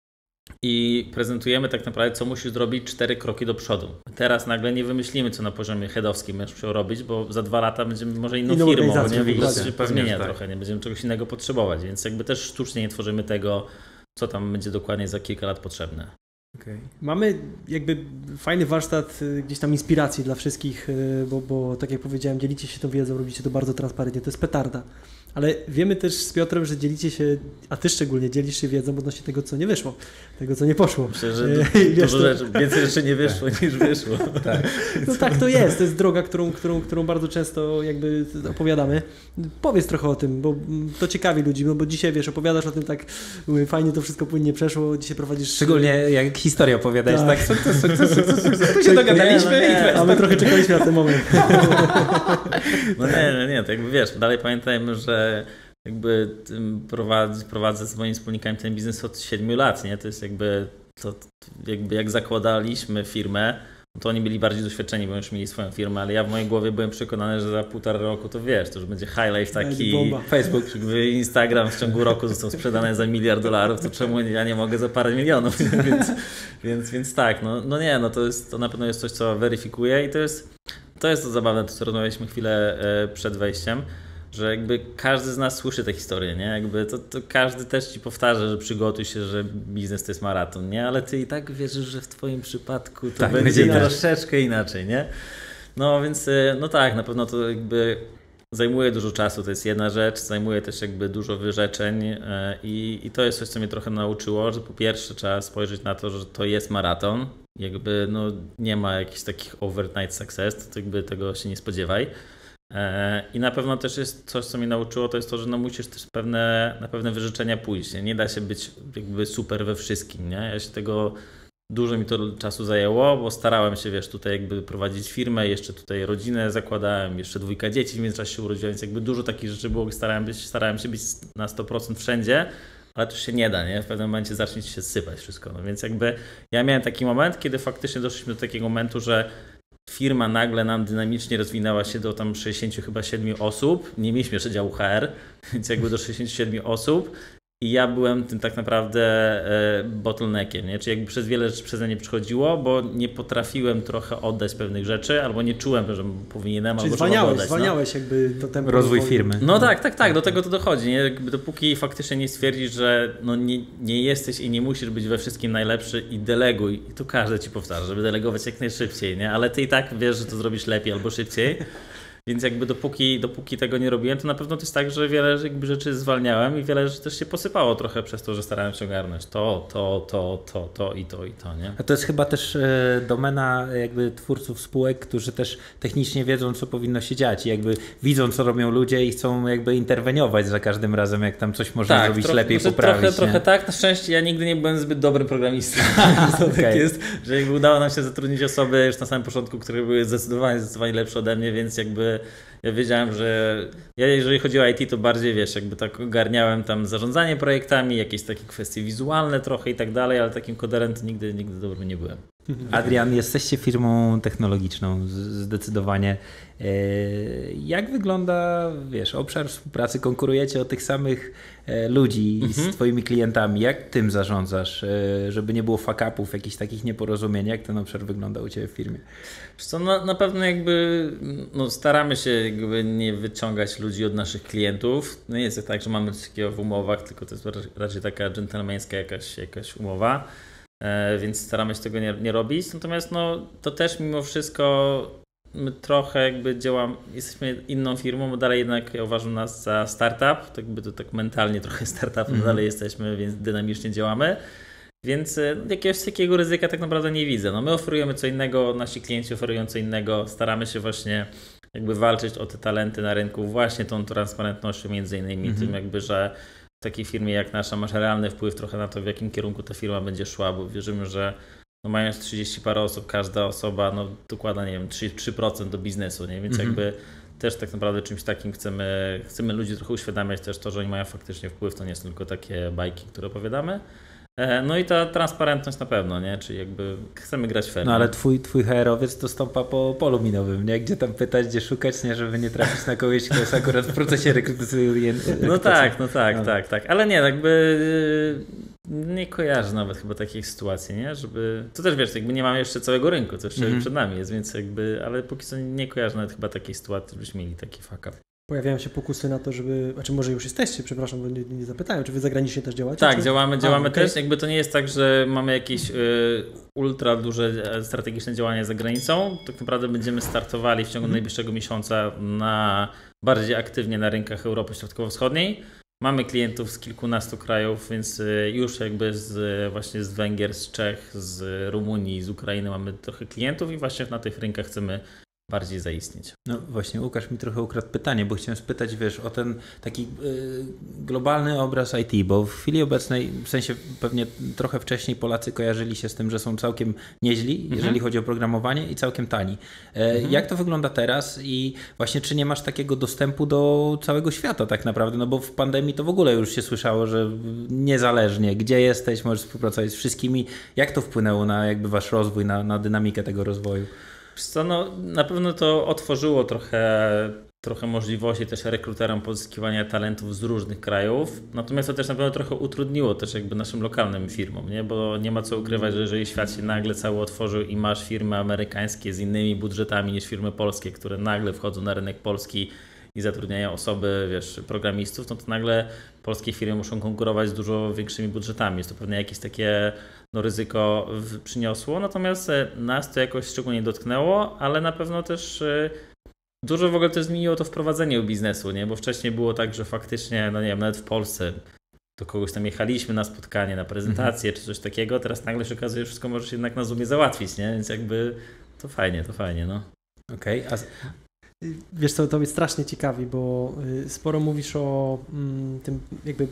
i prezentujemy tak naprawdę, co musisz zrobić 4 kroki do przodu. Teraz nagle nie wymyślimy, co na poziomie headowskim będziesz musiał robić, bo za 2 lata będziemy może inną firmą, bo się zmienia trochę, nie będziemy czegoś innego potrzebować, więc jakby też sztucznie nie tworzymy tego, co tam będzie dokładnie za kilka lat potrzebne. Okay. Mamy jakby fajny warsztat gdzieś tam inspiracji dla wszystkich, bo tak jak powiedziałem, dzielicie się tą wiedzą, robicie to bardzo transparentnie, to jest petarda. Ale wiemy też z Piotrem, że dzielicie się, a ty szczególnie dzielisz się wiedzą odnośnie tego, co nie wyszło, tego, co nie poszło. Myślę, że więcej rzeczy nie wyszło niż wyszło. Tak. No tak to jest droga, którą bardzo często jakby opowiadamy. Powiedz trochę o tym, bo to ciekawi ludzi, bo dzisiaj wiesz, opowiadasz o tym tak, fajnie to wszystko płynnie przeszło, dzisiaj prowadzisz... Szczególnie jak historię opowiadałeś, tak? Tu się dogadaliśmy. A my trochę czekaliśmy na ten moment. No nie, to jakby wiesz, dalej pamiętajmy, że jakby prowadzę z moimi wspólnikami ten biznes od 7 lat, nie? To jest jakby jak zakładaliśmy firmę, to oni byli bardziej doświadczeni, bo już mieli swoją firmę, ale ja w mojej głowie byłem przekonany, że za 1,5 roku to wiesz, to już będzie high life taki, Facebook, jakby Instagram w ciągu roku został sprzedany za $1 miliard, to czemu ja nie mogę za parę milionów, więc tak, to na pewno jest coś, co weryfikuję i to jest to zabawne, to co rozmawialiśmy chwilę przed wejściem, że jakby każdy z nas słyszy tę historię, nie? Jakby to każdy też ci powtarza, że przygotuj się, że biznes to jest maraton, nie? Ale ty i tak wierzysz, że w twoim przypadku to będzie troszeczkę inaczej, nie? No więc, no tak, na pewno to jakby zajmuje dużo czasu, to jest jedna rzecz, zajmuje też jakby dużo wyrzeczeń i to jest coś, co mnie trochę nauczyło, że po pierwsze trzeba spojrzeć na to, że to jest maraton, jakby no nie ma jakichś takich overnight success, to jakby tego się nie spodziewaj. I na pewno też jest coś, co mnie nauczyło, to jest to, że no musisz też na pewne wyrzeczenia pójść. Nie da się być jakby super we wszystkim, nie? Dużo mi to czasu zajęło, bo starałem się, wiesz, tutaj jakby prowadzić firmę, jeszcze tutaj rodzinę zakładałem, jeszcze 2 dzieci w międzyczasie się urodziła, więc jakby dużo takich rzeczy było, starałem się być na 100% wszędzie, ale to się nie da, nie? W pewnym momencie zacznie się sypać wszystko, no więc jakby ja miałem taki moment, kiedy faktycznie doszliśmy do takiego momentu, że firma nagle nam dynamicznie rozwinęła się do tam 67 osób, nie mieliśmy jeszcze działu HR, więc jakby do 67 osób i ja byłem tym tak naprawdę bottleneckiem, nie? Czyli jakby przez wiele rzeczy przeze mnie przychodziło, bo nie potrafiłem trochę oddać pewnych rzeczy, albo nie czułem, że powinienem, czyli albo zwalniałeś jakby to tempo. Rozwój firmy. No tak, do tego to dochodzi, nie? Jakby dopóki faktycznie nie stwierdzisz, że no nie jesteś i nie musisz być we wszystkim najlepszy i deleguj, i to każdy ci powtarza, żeby delegować jak najszybciej, nie? Ale ty i tak wiesz, że to zrobisz lepiej albo szybciej. Więc jakby dopóki tego nie robiłem, to na pewno to jest tak, że wiele jakby rzeczy zwalniałem i wiele rzeczy też się posypało trochę przez to, że starałem się ogarnąć to i to, nie? A to jest chyba też domena jakby twórców spółek, którzy też technicznie wiedzą, co powinno się dziać i jakby widzą, co robią ludzie i chcą jakby interweniować za każdym razem, jak tam coś można zrobić lepiej, poprawić. Trochę tak, na szczęście ja nigdy nie byłem zbyt dobrym programistą. Tak jest, że jakby udało nam się zatrudnić osoby już na samym początku, które były zdecydowanie lepsze ode mnie, więc jakby ja wiedziałem, że jeżeli chodzi o IT, to bardziej wiesz, jakby tak ogarniałem tam zarządzanie projektami, jakieś takie kwestie wizualne trochę i tak dalej, ale takim koderem to nigdy dobrym nie byłem. Adrian, jesteście firmą technologiczną, zdecydowanie. Jak wygląda, wiesz, obszar współpracy? Konkurujecie o tych samych ludzi z twoimi klientami. Jak tym zarządzasz, żeby nie było fuck-upów, jakichś takich nieporozumień? Jak ten obszar wygląda u ciebie w firmie? Co, na pewno jakby staramy się jakby nie wyciągać ludzi od naszych klientów. No nie jest tak, że mamy coś takiego w umowach, tylko to jest raczej taka dżentelmeńska jakaś umowa. Więc staramy się tego nie robić. Natomiast to też mimo wszystko my trochę jakby jesteśmy inną firmą, bo dalej jednak ja uważam nas za startup, tak mentalnie trochę startupem dalej jesteśmy, więc dynamicznie działamy. Więc jakiegoś takiego ryzyka tak naprawdę nie widzę. No my oferujemy co innego, nasi klienci oferują co innego, staramy się właśnie jakby walczyć o te talenty na rynku właśnie tą transparentnością między innymi, tym jakby, że w takiej firmie jak nasza masz realny wpływ trochę na to, w jakim kierunku ta firma będzie szła, bo wierzymy, że no mając 30 parę osób, każda osoba no dokłada, nie wiem, 3% do biznesu, nie? Więc jakby też tak naprawdę czymś takim chcemy ludzi trochę uświadamiać też to, że oni mają faktycznie wpływ, to nie są tylko takie bajki, które opowiadamy. No i ta transparentność na pewno, nie? Czyli jakby chcemy grać fair. No ale twój HR-owiec to stąpa po polu minowym, nie? Gdzie tam pytać, gdzie szukać, nie? Żeby nie trafić na kogoś, kto jest akurat w procesie rekrutacji. No tak. Ale nie, jakby nie kojarzę nawet chyba takich sytuacji, nie? Żeby... To też wiesz, jakby nie mamy jeszcze całego rynku, to jeszcze przed nami jest, więc jakby, ale póki co nie kojarzę nawet chyba takiej sytuacji, żebyśmy mieli taki fuck up. Pojawiają się pokusy na to, żeby, znaczy może już jesteście, przepraszam, bo nie zapytałem, czy wy zagranicznie też działacie? Tak, czy... działamy też. Jakby to nie jest tak, że mamy jakieś ultra duże strategiczne działania za granicą. Tak naprawdę będziemy startowali w ciągu najbliższego miesiąca bardziej aktywnie na rynkach Europy Środkowo-Wschodniej. Mamy klientów z kilkunastu krajów, więc już jakby właśnie z Węgier, z Czech, z Rumunii, z Ukrainy mamy trochę klientów i właśnie na tych rynkach chcemy bardziej zaistnieć. No właśnie, Łukasz mi trochę ukradł pytanie, bo chciałem spytać, wiesz, o ten taki globalny obraz IT, bo w chwili obecnej, w sensie pewnie trochę wcześniej Polacy kojarzyli się z tym, że są całkiem nieźli, jeżeli chodzi o programowanie i całkiem tani. Jak to wygląda teraz i właśnie czy nie masz takiego dostępu do całego świata tak naprawdę, no bo w pandemii to w ogóle już się słyszało, że niezależnie gdzie jesteś, możesz współpracować z wszystkimi. Jak to wpłynęło na jakby wasz rozwój, na dynamikę tego rozwoju? Co, no, na pewno to otworzyło trochę możliwości też rekruterom pozyskiwania talentów z różnych krajów, natomiast to też na pewno trochę utrudniło też jakby naszym lokalnym firmom, nie? Bo nie ma co ukrywać, że jeżeli świat się nagle cały otworzył i masz firmy amerykańskie z innymi budżetami niż firmy polskie, które nagle wchodzą na rynek polski i zatrudniają osoby, wiesz, programistów, no to nagle polskie firmy muszą konkurować z dużo większymi budżetami. Jest to pewnie jakieś takie ryzyko przyniosło, natomiast nas to jakoś szczególnie dotknęło, ale na pewno też dużo w ogóle też zmieniło to wprowadzenie biznesu, nie? Bo wcześniej było tak, że faktycznie, no nie wiem, nawet w Polsce do kogoś tam jechaliśmy na spotkanie, na prezentację czy coś takiego, teraz nagle się okazuje, że wszystko możesz jednak na Zoomie załatwić, nie? Więc jakby to fajnie, no. Okej. Wiesz co, to mnie strasznie ciekawi, bo sporo mówisz o tym jakby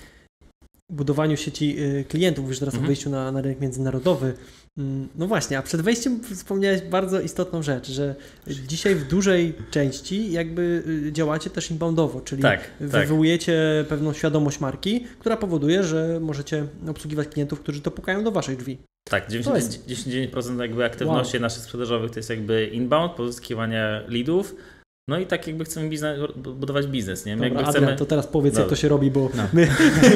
budowaniu sieci klientów, mówisz teraz o wyjściu na rynek międzynarodowy. No właśnie, a przed wejściem wspomniałeś bardzo istotną rzecz, że dzisiaj w dużej części jakby działacie też inboundowo, czyli wywołujecie pewną świadomość marki, która powoduje, że możecie obsługiwać klientów, którzy to pukają do waszych drzwi. Tak, 99% jakby aktywności naszych sprzedażowych to jest jakby inbound, pozyskiwania leadów. No i tak jakby chcemy budować biznes, nie? Dobra, jakby Adrian, to teraz powiedz, jak to się robi, bo my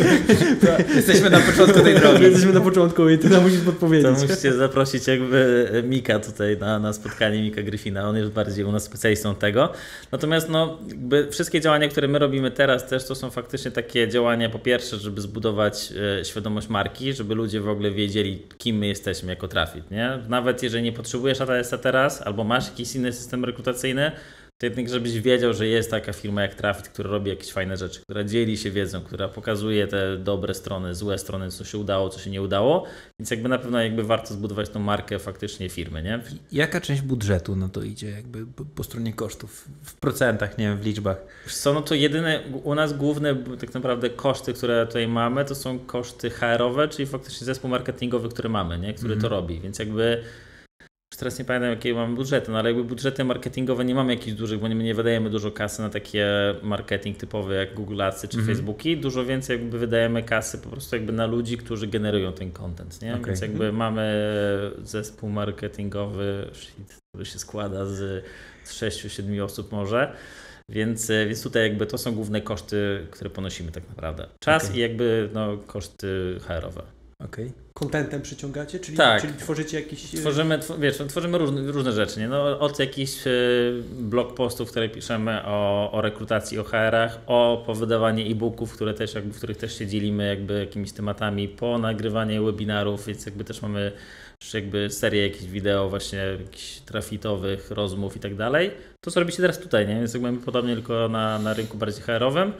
jesteśmy na początku tej drogi. Jesteśmy na początku i ty nam musisz podpowiedzieć. To musicie zaprosić jakby Mika tutaj na spotkanie, Mika Gryfina, on jest bardziej u nas specjalistą tego. Natomiast no jakby wszystkie działania, które my robimy teraz też, to są faktycznie takie działania, po pierwsze, żeby zbudować świadomość marki, żeby ludzie w ogóle wiedzieli, kim my jesteśmy jako Trafit, nie? Nawet jeżeli nie potrzebujesz ATS-a teraz, albo masz jakiś inny system rekrutacyjny, to jednak żebyś wiedział, że jest taka firma jak Trafit, która robi jakieś fajne rzeczy, która dzieli się wiedzą, która pokazuje te dobre strony, złe strony, co się udało, co się nie udało, więc jakby na pewno jakby warto zbudować tą markę faktycznie firmy, nie? Jaka część budżetu na to idzie jakby po stronie kosztów? W procentach, nie wiem, w liczbach? Wiesz co, no to jedyne, u nas główne tak naprawdę koszty, które tutaj mamy, to są koszty HR-owe, czyli faktycznie zespół marketingowy, który mamy, nie? Który to robi, więc jakby teraz nie pamiętam, jakie mamy budżety, no ale jakby budżety marketingowe nie mamy jakichś dużych, bo nie wydajemy dużo kasy na takie marketing typowy jak Google Adsy czy Facebooki. Dużo więcej jakby wydajemy kasy po prostu jakby na ludzi, którzy generują ten content, nie? Więc jakby mamy zespół marketingowy, który się składa z 6-7 osób może. Więc tutaj jakby to są główne koszty, które ponosimy tak naprawdę. Czas i jakby no, koszty HR-owe. Kontentem przyciągacie? Czyli tworzycie jakiś... Tworzymy różne rzeczy. Nie? No, od jakichś blog postów, które piszemy o rekrutacji, o HR-ach, o powydawanie e-booków, w których też się dzielimy jakby jakimiś tematami, po nagrywanie webinarów, więc jakby też mamy jakby serię jakichś wideo właśnie jakichś trafitowych rozmów i tak dalej. To co robicie teraz tutaj, nie? Więc jakby mamy podobnie tylko na rynku bardziej HR-owym.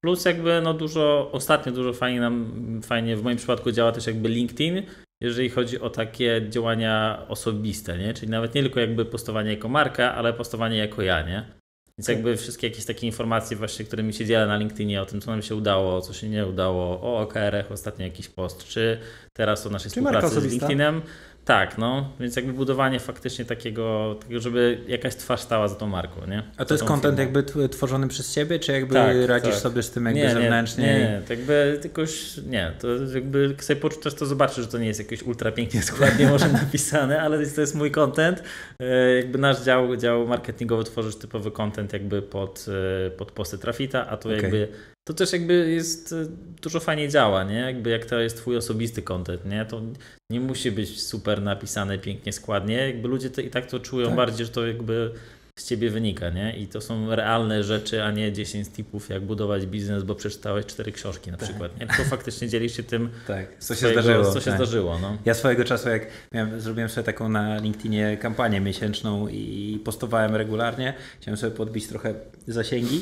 Plus jakby no ostatnio dużo fajnie w moim przypadku działa też jakby LinkedIn, jeżeli chodzi o takie działania osobiste, nie? Czyli nawet nie tylko jakby postowanie jako marka, ale postowanie jako ja, nie? Więc jakby wszystkie jakieś takie informacje właśnie, którymi się dzielę na LinkedInie o tym, co nam się udało, co się nie udało, o OKR-ach ostatnio jakiś post, czy teraz o naszej współpracy z LinkedInem. Tak, no, więc jakby budowanie faktycznie takiego, żeby jakaś twarz stała za tą marką, nie? A to jest content jakby tworzony przez ciebie, czy jakby radzisz sobie z tym jakby zewnętrznie? Nie, to jakby to jakby jak sobie poczytasz, to zobaczysz, że to nie jest jakieś ultra pięknie, składnie może napisane, ale to jest mój content. Jakby nasz dział marketingowy tworzysz typowy content jakby pod posty Trafita, a tu jakby to też jakby jest dużo fajnie działa, nie? Jakby jak to jest twój osobisty content, nie? To nie musi być super napisane pięknie, składnie. Jakby ludzie i tak to czują bardziej, że to jakby z ciebie wynika, nie? I to są realne rzeczy, a nie 10 tipów, jak budować biznes, bo przeczytałeś 4 książki na przykład, nie? Tylko faktycznie dzielisz się tym, co się zdarzyło. No. Ja swojego czasu, jak zrobiłem sobie taką na LinkedInie kampanię miesięczną i postowałem regularnie, chciałem sobie podbić trochę zasięgi,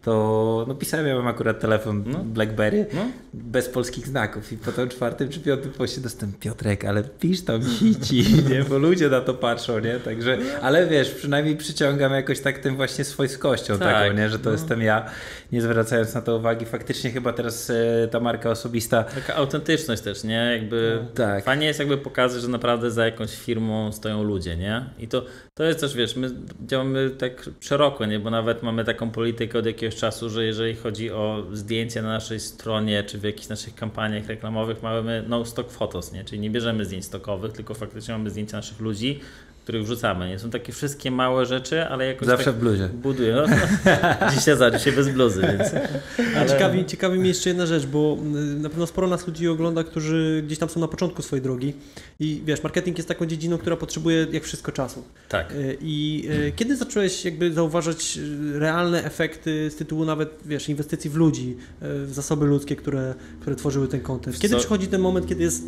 to pisałem, ja mam akurat telefon BlackBerry bez polskich znaków i po tym 4. czy 5. poście dostałem: Piotrek, ale pisz tam sici, nie? Bo ludzie na to patrzą, nie? Także, ale wiesz, przynajmniej przyciągam jakoś tak tym właśnie swojskością taką, nie? Że to jestem ja, nie zwracając na to uwagi. Faktycznie chyba teraz ta marka osobista. Taka autentyczność też, nie? Jakby fajnie jest jakby pokazać, że naprawdę za jakąś firmą stoją ludzie, nie? I to jest też, wiesz, my działamy tak szeroko, nie? Bo nawet mamy taką politykę od jakiegoś czasu, że jeżeli chodzi o zdjęcia na naszej stronie, czy w jakichś naszych kampaniach reklamowych, mamy no stock photos, nie? Czyli nie bierzemy zdjęć stockowych, tylko faktycznie mamy zdjęcia naszych ludzi, których wrzucamy. Nie są takie wszystkie małe rzeczy, ale jakoś zawsze tak w bluzie. Buduję. Dzisiaj bez bluzy, więc. Ale... Ciekawi mnie jeszcze jedna rzecz, bo na pewno sporo nas ludzi ogląda, którzy gdzieś tam są na początku swojej drogi i wiesz, marketing jest taką dziedziną, która potrzebuje jak wszystko czasu. Tak. I kiedy zacząłeś jakby zauważać realne efekty z tytułu nawet, wiesz, inwestycji w ludzi, w zasoby ludzkie, które tworzyły ten content? Kiedy przychodzi ten moment, kiedy jest...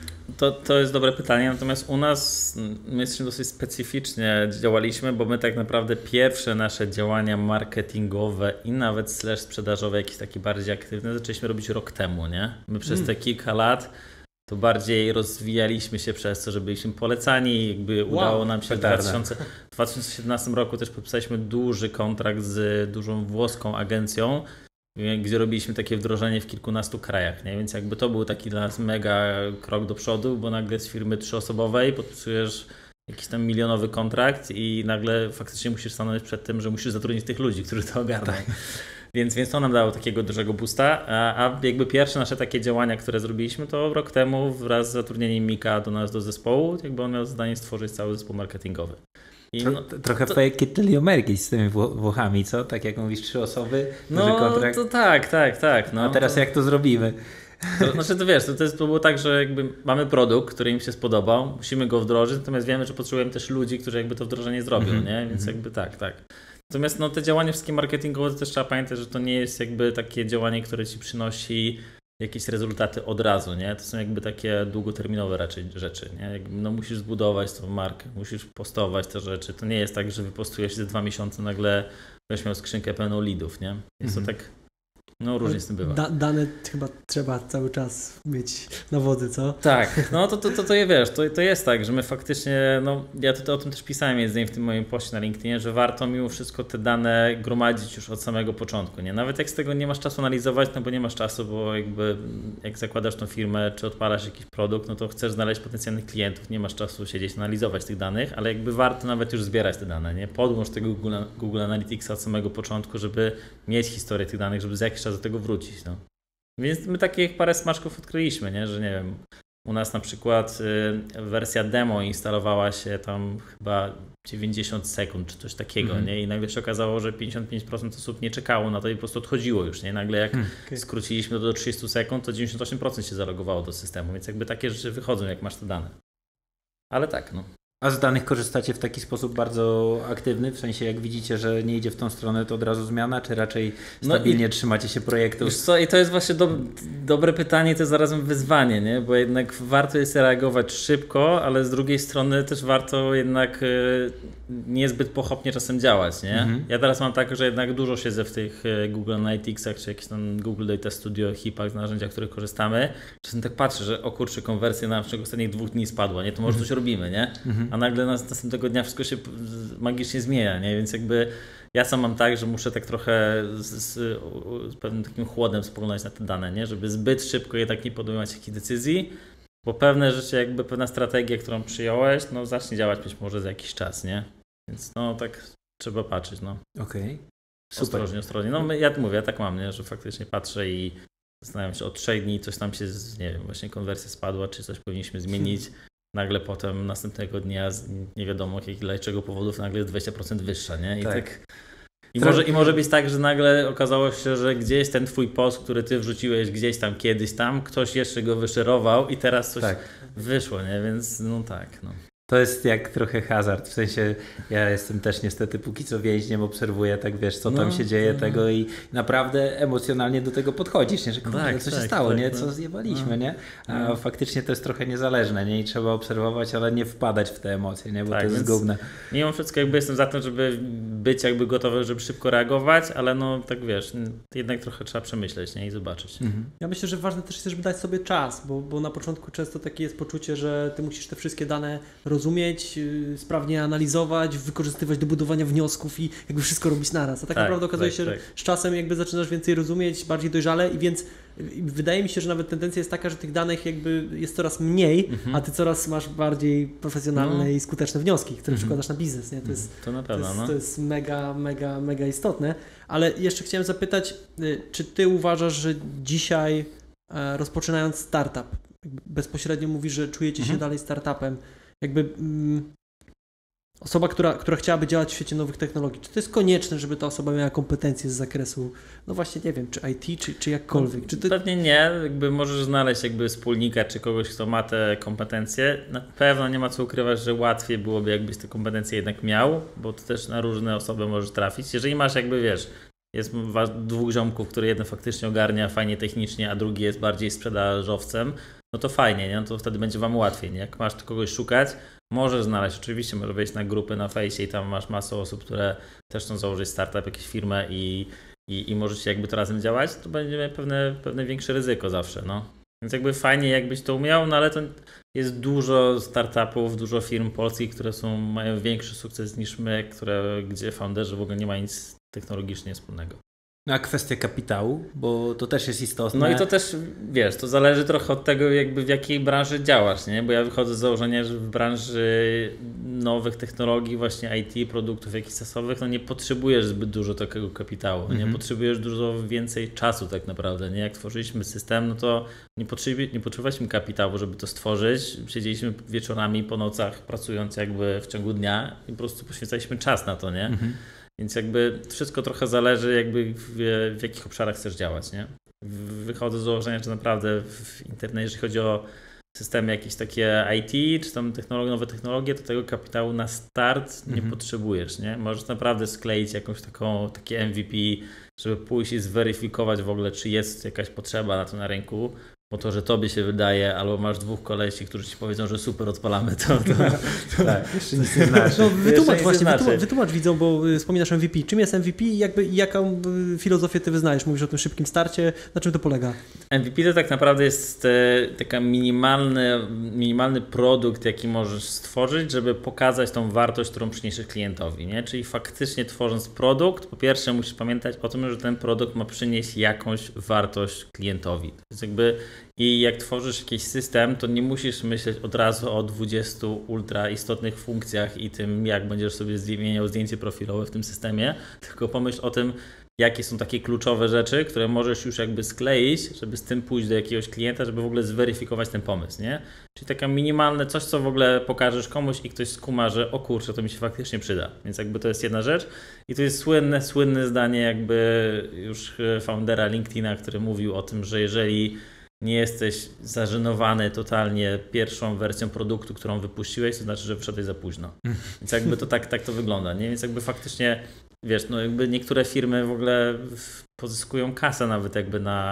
To jest dobre pytanie, natomiast u nas my jesteśmy dosyć specyficznie działaliśmy, bo my tak naprawdę pierwsze nasze działania marketingowe i nawet sprzedażowe, jakieś takie bardziej aktywne, zaczęliśmy robić rok temu, nie? My przez te kilka lat to bardziej rozwijaliśmy się przez to, że byliśmy polecani, jakby udało nam się w 2017 roku też podpisaliśmy duży kontrakt z dużą włoską agencją, gdzie robiliśmy takie wdrożenie w kilkunastu krajach, nie? Więc jakby to był taki dla nas mega krok do przodu, bo nagle z firmy 3-osobowej podpisujesz jakiś tam milionowy kontrakt i nagle faktycznie musisz stanąć przed tym, że musisz zatrudnić tych ludzi, którzy to ogarną. Więc to nam dało takiego dużego boosta, a jakby pierwsze nasze takie działania, które zrobiliśmy, to rok temu wraz z zatrudnieniem Mika do nas do zespołu, jakby on miał zadanie stworzyć cały zespół marketingowy. Trochę fake it till you make it z tymi Włochami, co? Tak jak mówisz, 3 osoby, duży kontrakt. To tak. No, a teraz jak to zrobimy? To wiesz, to było tak, że jakby mamy produkt, który im się spodobał, musimy go wdrożyć, natomiast wiemy, że potrzebujemy też ludzi, którzy jakby to wdrożenie zrobią, nie? Więc jakby tak. Natomiast te działania wszystkie marketingowe, to też trzeba pamiętać, że to nie jest jakby takie działanie, które ci przynosi jakieś rezultaty od razu, nie? To są jakby takie długoterminowe raczej rzeczy, nie? Jakby, musisz zbudować tą markę, musisz postować te rzeczy. To nie jest tak, że wypostujesz za 2 miesiące, nagle będziesz miał skrzynkę pełną leadów, nie? Jest to tak, różnie z tym bywa. Dane chyba trzeba cały czas mieć na wodzy, co? Tak, to wiesz, to jest tak, że my faktycznie, ja o tym też pisałem między innymi w tym moim poście na LinkedInie, że warto mimo wszystko te dane gromadzić już od samego początku, nie? Nawet jak z tego nie masz czasu analizować, bo nie masz czasu, bo jakby jak zakładasz tą firmę, czy odpalasz jakiś produkt, to chcesz znaleźć potencjalnych klientów, nie masz czasu siedzieć, analizować tych danych, ale jakby warto nawet już zbierać te dane, nie? Podłącz tego Google Analyticsa od samego początku, żeby mieć historię tych danych, żeby za jakiś czas do tego wrócić, Więc my takich parę smaczków odkryliśmy, nie? Że nie wiem, u nas na przykład wersja demo instalowała się tam chyba 90 sekund czy coś takiego, nie? I nagle się okazało, że 55% osób nie czekało na to i po prostu odchodziło już, nie? Nagle jak skróciliśmy to do 30 sekund, to 98% się zalogowało do systemu, więc jakby takie rzeczy wychodzą, jak masz te dane. Ale tak, A z danych korzystacie w taki sposób bardzo aktywny? W sensie jak widzicie, że nie idzie w tą stronę, to od razu zmiana, czy raczej stabilnie trzymacie się projektu? Wiesz co, i to jest właśnie Dobre pytanie, to jest zarazem wyzwanie, nie? Bo jednak warto jest reagować szybko, ale z drugiej strony też warto jednak niezbyt pochopnie czasem działać, nie? Ja teraz mam tak, że jednak dużo siedzę w tych Google Analyticsach, czy jakichś tam Google Data Studio, HIPach, narzędziach, których korzystamy. Czasem tak patrzę, że o kurczę, konwersja nam w ciągu ostatnich 2 dni spadła, nie? To może coś robimy, nie? A nagle następnego dnia wszystko się magicznie zmienia, nie? Więc jakby ja sam mam tak, że muszę tak trochę z pewnym takim chłodem spoglądać na te dane, nie? Żeby zbyt szybko jednak nie podejmować jakichś decyzji, bo pewne rzeczy, jakby pewna strategia, którą przyjąłeś, no zacznie działać być może za jakiś czas, nie? Więc no tak trzeba patrzeć, no. Okej. Super. Ostrożnie. No ja mówię, ja tak mam, nie? Że faktycznie patrzę i zastanawiam się, od 3 dni coś tam się, nie wiem, właśnie konwersja spadła, czy coś powinniśmy zmienić. Nagle potem następnego dnia z nie wiadomo dlaczego powodów nagle jest 20% wyższa, nie? I tak. I może być tak, że nagle okazało się, że gdzieś ten twój post, który ty wrzuciłeś gdzieś tam kiedyś tam, ktoś jeszcze go wyszerował i teraz coś wyszło, nie? Więc no tak, no. To jest jak trochę hazard, w sensie ja jestem też niestety póki co więźniem, obserwuję tak, wiesz, co tam się dzieje tego i naprawdę emocjonalnie do tego podchodzisz, nie? Że kurde, co się stało, nie? Co zjebaliśmy, nie? A faktycznie to jest trochę niezależne, nie? I trzeba obserwować, ale nie wpadać w te emocje, nie? Bo to jest zgubne. Mimo wszystko jakby jestem za tym, żeby być jakby gotowy, żeby szybko reagować, ale no tak wiesz, jednak trochę trzeba przemyśleć, nie? I zobaczyć. Ja myślę, że ważne też jest, żeby dać sobie czas, bo na początku często takie jest poczucie, że ty musisz te wszystkie dane rozumieć, sprawnie analizować, wykorzystywać do budowania wniosków i jakby wszystko robić naraz. A tak naprawdę okazuje się, że z czasem jakby zaczynasz więcej rozumieć, bardziej dojrzale i więc wydaje mi się, że nawet tendencja jest taka, że tych danych jakby jest coraz mniej, a ty coraz masz bardziej profesjonalne i skuteczne wnioski, które przykładasz na biznes. Nie? To jest mega istotne. Ale jeszcze chciałem zapytać, czy ty uważasz, że dzisiaj rozpoczynając startup, bezpośrednio mówisz, że czujecie się dalej startupem, jakby osoba, która chciałaby działać w świecie nowych technologii, czy to jest konieczne, żeby ta osoba miała kompetencje z zakresu, no właśnie nie wiem, czy IT, czy jakkolwiek? Czy ty... Pewnie nie, jakby możesz znaleźć jakby wspólnika, czy kogoś, kto ma te kompetencje. Na pewno nie ma co ukrywać, że łatwiej byłoby, jakbyś te kompetencje jednak miał, bo to też na różne osoby możesz trafić. Jeżeli masz jakby, wiesz, jest 2 ziomków, który jeden faktycznie ogarnia fajnie technicznie, a drugi jest bardziej sprzedażowcem, no to fajnie, nie? No to wtedy będzie wam łatwiej, nie? Jak masz kogoś szukać, możesz znaleźć, oczywiście możesz wejść na grupy na fejsie i tam masz masę osób, które też chcą założyć startup, jakąś firmę i możecie jakby to razem działać, to będzie pewne większe ryzyko zawsze, no. Więc jakby fajnie jakbyś to umiał, no ale to jest dużo startupów, dużo firm polskich, które mają większy sukces niż my, gdzie founderzy w ogóle nie mają nic technologicznie wspólnego. No a kwestia kapitału, bo to też jest istotne. No i to też, wiesz, to zależy trochę od tego, jakby w jakiej branży działasz, nie? Bo ja wychodzę z założenia, że w branży nowych technologii, właśnie IT, produktów jakichś SaaS-owych, no nie potrzebujesz zbyt dużo takiego kapitału, nie? Potrzebujesz dużo więcej czasu tak naprawdę, nie? Jak tworzyliśmy system, no to nie potrzebowaliśmy kapitału, żeby to stworzyć. Siedzieliśmy wieczorami po nocach, pracując jakby w ciągu dnia i po prostu poświęcaliśmy czas na to, nie? Więc jakby wszystko trochę zależy, jakby w jakich obszarach chcesz działać, nie? Wychodzę z założenia, że naprawdę w internecie, jeżeli chodzi o systemy jakieś takie IT, czy tam nowe technologie, to tego kapitału na start nie potrzebujesz, nie? Możesz naprawdę skleić takie MVP, żeby pójść i zweryfikować w ogóle, czy jest jakaś potrzeba na to na rynku, bo to, że tobie się wydaje, albo masz 2 kolesi, którzy ci powiedzą, że super, odpalamy to. Tak, jeszcze nic nie znaczy. No, wytłumacz widzom, bo wspominasz MVP. Czym jest MVP i jaką filozofię ty wyznajesz? Mówisz o tym szybkim starcie. Na czym to polega? MVP to tak naprawdę jest taka minimalny produkt, jaki możesz stworzyć, żeby pokazać tą wartość, którą przyniesiesz klientowi, nie? Czyli faktycznie tworząc produkt, po pierwsze musisz pamiętać o tym, że ten produkt ma przynieść jakąś wartość klientowi. To jest jakby i jak tworzysz jakiś system, to nie musisz myśleć od razu o 20 ultra istotnych funkcjach i tym, jak będziesz sobie zmieniał zdjęcie profilowe w tym systemie, tylko pomyśl o tym, jakie są takie kluczowe rzeczy, które możesz już jakby skleić, żeby z tym pójść do jakiegoś klienta, żeby w ogóle zweryfikować ten pomysł, nie? Czyli taka minimalne coś, co w ogóle pokażesz komuś i ktoś skuma, że o kurczę, to mi się faktycznie przyda. Więc jakby to jest jedna rzecz. I to jest słynne zdanie jakby już foundera LinkedIna, który mówił o tym, że jeżeli nie jesteś zażenowany totalnie pierwszą wersją produktu, którą wypuściłeś, to znaczy, że wszedłeś za późno. Więc jakby to tak to wygląda, nie? Więc jakby faktycznie, wiesz, no jakby niektóre firmy w ogóle pozyskują kasę nawet jakby na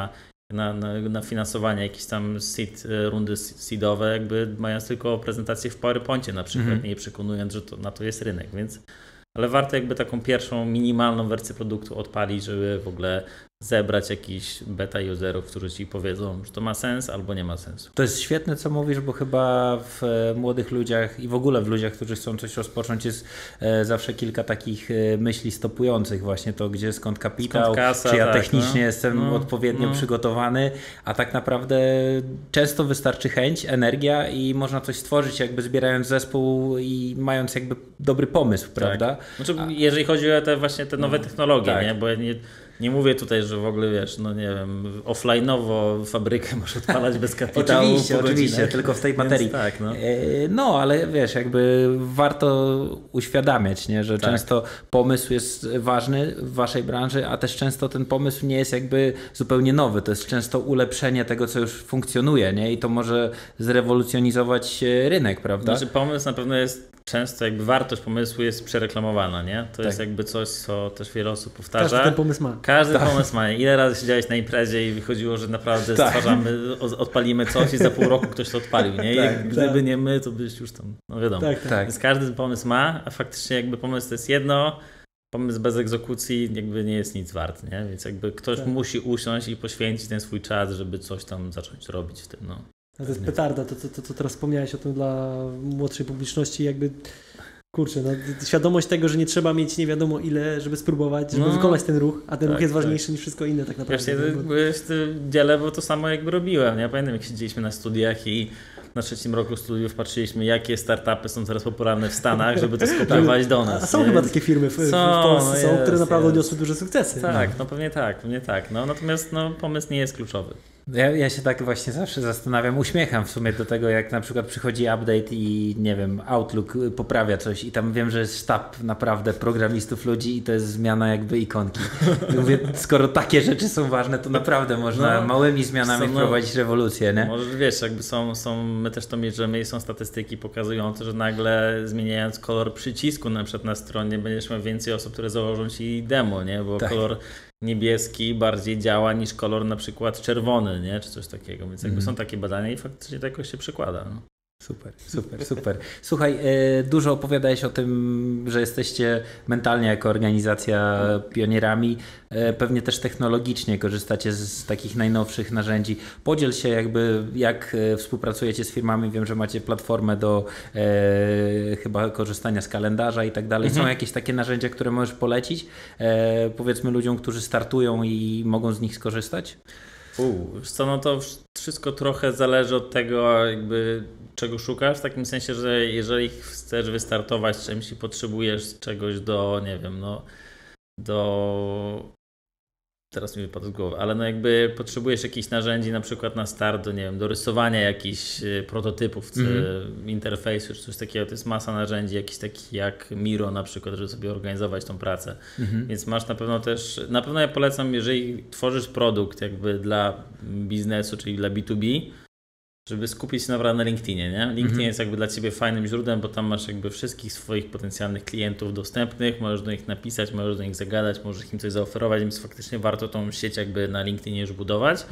na finansowanie, jakieś tam rundy seedowe, jakby mając tylko prezentację w PowerPoincie na przykład, nie przekonując, że na to jest rynek, więc ale warto jakby taką pierwszą minimalną wersję produktu odpalić, żeby w ogóle zebrać jakichś beta userów, którzy ci powiedzą, że to ma sens albo nie ma sensu. To jest świetne, co mówisz, bo chyba w młodych ludziach i w ogóle w ludziach, którzy chcą coś rozpocząć, jest zawsze kilka takich myśli stopujących właśnie to, gdzie skąd kapitał, czy ja technicznie jestem odpowiednio przygotowany, a tak naprawdę często wystarczy chęć, energia i można coś stworzyć, jakby zbierając zespół i mając jakby dobry pomysł, prawda? Znaczy, jeżeli chodzi o te nowe technologie, nie? Bo ja nie mówię tutaj, że w ogóle wiesz, no nie wiem, offline'owo fabrykę możesz odpalać bez kapitału. Oczywiście, tylko w tej materii. Więc tak, no, ale wiesz, jakby warto uświadamiać, nie, że często pomysł jest ważny w waszej branży, a też często ten pomysł nie jest jakby zupełnie nowy. To jest często ulepszenie tego, co już funkcjonuje, nie? I to może zrewolucjonizować rynek, prawda? Znaczy pomysł na pewno jest często jakby wartość pomysłu jest przereklamowana, nie? To jest jakby coś, co też wiele osób powtarza. Każdy ten pomysł ma. Każdy pomysł ma. Ile razy siedziałeś na imprezie i wychodziło, że naprawdę stwarzamy, odpalimy coś i za pół roku ktoś to odpalił, nie? I gdyby nie my, to byś już tam, no wiadomo. Więc każdy ten pomysł ma, a faktycznie jakby pomysł to jest jedno, pomysł bez egzekucji jakby nie jest nic wart, nie? Więc jakby ktoś musi usiąść i poświęcić ten swój czas, żeby coś tam zacząć robić w tym, no. To jest petarda, to co teraz wspomniałeś o tym dla młodszej publiczności, jakby kurczę, no, świadomość tego, że nie trzeba mieć nie wiadomo ile, żeby spróbować, żeby wykonać ten ruch, a ten ruch jest ważniejszy niż wszystko inne tak naprawdę. Ja się dzielę, bo to samo jakby robiłem. Ja pamiętam, jak siedzieliśmy na studiach i na 3. roku studiów patrzyliśmy, jakie startupy są teraz popularne w Stanach, żeby to skopiować do nas. A są chyba takie firmy w Polsce, które naprawdę odniosły duże sukcesy. Tak, no pewnie tak. No, natomiast pomysł nie jest kluczowy. Ja się tak właśnie zawsze zastanawiam, uśmiecham w sumie do tego, jak na przykład przychodzi update i nie wiem, Outlook poprawia coś i tam wiem, że jest sztab naprawdę programistów ludzi i to jest zmiana jakby ikonki. I mówię, skoro takie rzeczy są ważne, to naprawdę można małymi zmianami wprowadzić rewolucję, nie? Może wiesz, jakby my też to mierzymy i są statystyki pokazujące, że nagle zmieniając kolor przycisku na przykład na stronie będziesz miał więcej osób, które założą ci demo, nie? Bo kolor niebieski bardziej działa niż kolor na przykład czerwony, nie? Czy coś takiego. Więc jakby są takie badania i faktycznie to jakoś się przekłada. No. Super. Słuchaj, dużo opowiadałeś o tym, że jesteście mentalnie jako organizacja pionierami. Pewnie też technologicznie korzystacie z takich najnowszych narzędzi. Podziel się jakby, jak współpracujecie z firmami. Wiem, że macie platformę do chyba korzystania z kalendarza i tak dalej. Są jakieś takie narzędzia, które możesz polecić? Powiedzmy ludziom, którzy startują i mogą z nich skorzystać? Wiesz co, no to wszystko trochę zależy od tego, jakby czego szukasz, w takim sensie, że jeżeli chcesz wystartować czymś i potrzebujesz czegoś do, nie wiem, teraz mi wypadło z głowy, ale no jakby potrzebujesz jakichś narzędzi na przykład na start do rysowania jakichś prototypów, interfejsu czy coś takiego, to jest masa narzędzi, jakichś takich jak Miro na przykład, żeby sobie organizować tą pracę. Więc masz na pewno ja polecam, jeżeli tworzysz produkt jakby dla biznesu, czyli dla B2B, żeby skupić się naprawdę na LinkedInie, nie? LinkedIn jest jakby dla Ciebie fajnym źródłem, bo tam masz jakby wszystkich swoich potencjalnych klientów dostępnych, możesz do nich napisać, możesz do nich zagadać, możesz im coś zaoferować, więc faktycznie warto tą sieć jakby na LinkedInie już budować.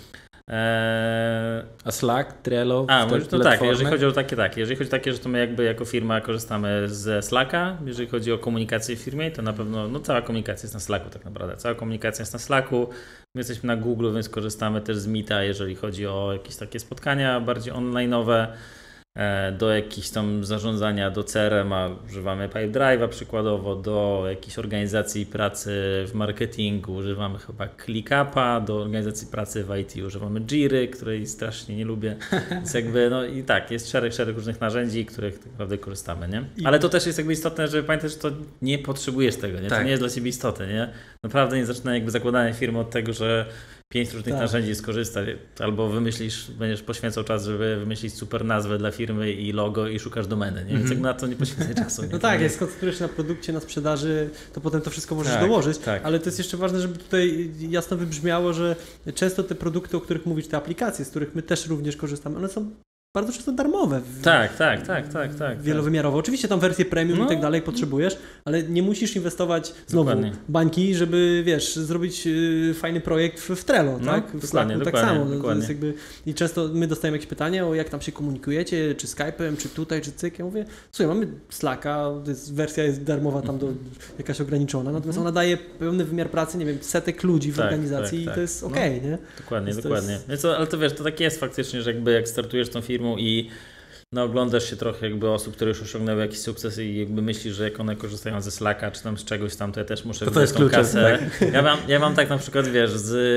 A Slack, Trello? Jeżeli chodzi o takie, że to my jakby jako firma korzystamy ze Slacka, jeżeli chodzi o komunikację w firmie, to na pewno cała komunikacja jest na Slacku tak naprawdę. Cała komunikacja jest na Slacku, my jesteśmy na Google, więc korzystamy też z Meeta, jeżeli chodzi o jakieś takie spotkania bardziej online'owe. Do jakichś tam zarządzania, do CRM-a używamy Pipedrive'a przykładowo, do jakiejś organizacji pracy w marketingu używamy chyba ClickUp'a, do organizacji pracy w IT używamy Jiry, której strasznie nie lubię, więc jakby i tak, jest szereg różnych narzędzi, których tak naprawdę korzystamy, nie? Ale to też jest jakby istotne, żeby pamiętać, że to nie potrzebujesz tego, nie? To nie jest dla Ciebie istotne, nie? Naprawdę nie zaczyna jakby zakładanie firmy od tego, że 5 różnych narzędzi skorzystać, albo będziesz poświęcał czas, żeby wymyślić super nazwę dla firmy i logo i szukasz domeny, nie? Więc jak na to nie poświęcaj czasu. Nie? Jak skoncentrujesz się na produkcie, na sprzedaży, to potem to wszystko możesz dołożyć, ale to jest jeszcze ważne, żeby tutaj jasno wybrzmiało, że często te produkty, o których mówisz, te aplikacje, z których my też również korzystamy, one są bardzo często darmowe. Tak. Wielowymiarowe. Oczywiście tam wersję premium i tak dalej potrzebujesz, ale nie musisz inwestować znowu bańki, żeby zrobić fajny projekt w Trello, tak? W Slacku tak samo. To jest jakby... I często my dostajemy jakieś pytanie, o jak tam się komunikujecie, czy Skype'em, czy tutaj, czy cyk. Ja mówię, słuchaj, mamy Slacka, wersja jest darmowa tam jakaś ograniczona, natomiast ona daje pełny wymiar pracy, nie wiem, setek ludzi w organizacji i to jest okej, nie? Dokładnie. Ale to wiesz, to tak jest faktycznie, że jakby jak startujesz tą firmą i oglądasz się trochę jakby osób, które już osiągnęły jakiś sukces i jakby myślisz, że jak one korzystają ze Slacka czy tam z czegoś tam, to ja też muszę wziąć tą kasę. Tak? Ja mam tak na przykład, wiesz,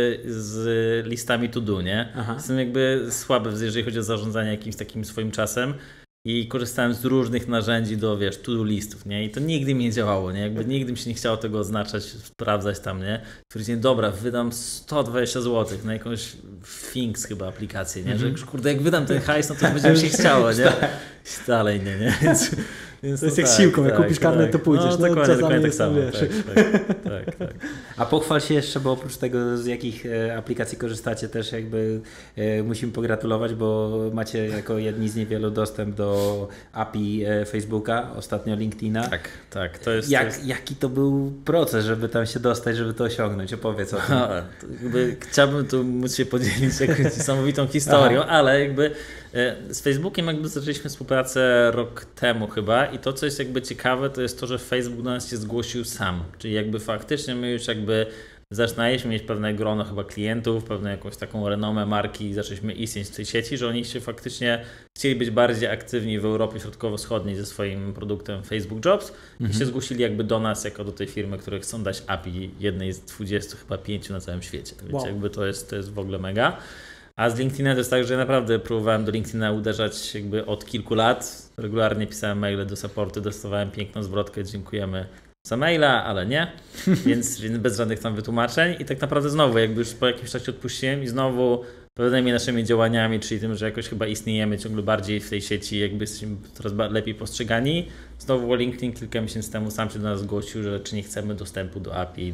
z listami to do, nie? Jestem jakby słaby, jeżeli chodzi o zarządzanie jakimś takim swoim czasem. I korzystałem z różnych narzędzi do, wiesz, to-do listów, nie? I to nigdy mi nie działało, nie? Jakby nigdy mi się nie chciało tego oznaczać, sprawdzać tam, nie? Stwierdziłem, dobra, wydam 120 zł na jakąś Things chyba aplikację, nie? Że kurde, jak wydam ten hajs, no to będzie mi się chciało, nie? Dalej nie? Więc to jest jak siłką, jak kupisz karnet, to pójdziesz. No, dokładnie tak samo. Tak. A pochwal się jeszcze, bo oprócz tego, z jakich aplikacji korzystacie, też jakby musimy pogratulować, bo macie jako jedni z niewielu dostęp do API Facebooka, ostatnio LinkedIna. Tak. To jest, Jaki to był proces, żeby tam się dostać, żeby to osiągnąć? Opowiedz o tym. Chciałbym tu móc się podzielić jakąś niesamowitą historią, ale jakby z Facebookiem jakby zaczęliśmy współpracę rok temu chyba i to, co jest jakby ciekawe, to jest to, że Facebook do nas się zgłosił sam, czyli jakby faktycznie my już jakby zaczynaliśmy mieć pewne grono chyba klientów, pewną jakąś taką renomę marki i zaczęliśmy istnieć w tej sieci, że oni się faktycznie chcieli być bardziej aktywni w Europie Środkowo-Wschodniej ze swoim produktem Facebook Jobs i się zgłosili jakby do nas jako do tej firmy, które chcą dać API jednej z 20 chyba 5 na całym świecie, więc jakby to jest w ogóle mega. A z LinkedIna to jest tak, że naprawdę próbowałem do LinkedIna uderzać jakby od kilku lat. Regularnie pisałem maile do supportu, dostawałem piękną zwrotkę, dziękujemy za maila, ale nie, więc bez żadnych tam wytłumaczeń i tak naprawdę znowu jakby już po jakimś czasie odpuściłem i znowu pewnymi naszymi działaniami, czyli tym, że jakoś chyba istniejemy ciągle bardziej w tej sieci, jakby jesteśmy coraz lepiej postrzegani. Znowu LinkedIn kilka miesięcy temu sam się do nas zgłosił, że czy nie chcemy dostępu do API,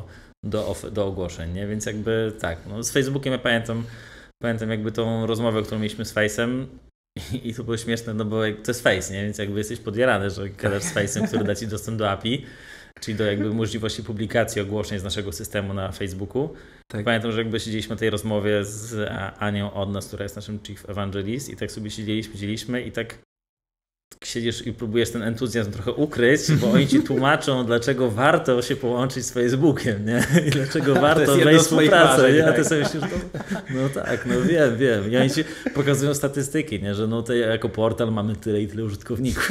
do ogłoszeń, nie? Więc jakby tak, no z Facebookiem ja pamiętam jakby tą rozmowę, którą mieliśmy z Face'em i to było śmieszne, no bo to jest Face, nie? Więc jakby jesteś podjarany, że gadasz z Face'em, który da ci dostęp do API, czyli do jakby możliwości publikacji ogłoszeń z naszego systemu na Facebooku. Tak. Pamiętam, że jakby siedzieliśmy na tej rozmowie z Anią od nas, która jest naszym Chief Evangelist i tak sobie siedzieliśmy i tak siedzisz i próbujesz ten entuzjazm trochę ukryć, bo oni ci tłumaczą, dlaczego warto się połączyć z Facebookiem, nie? I dlaczego warto wejść w współpracę. Ja to sobie myślę, że no tak, no wiem. I oni ci pokazują statystyki, nie? Że no to jako portal mamy tyle i tyle użytkowników.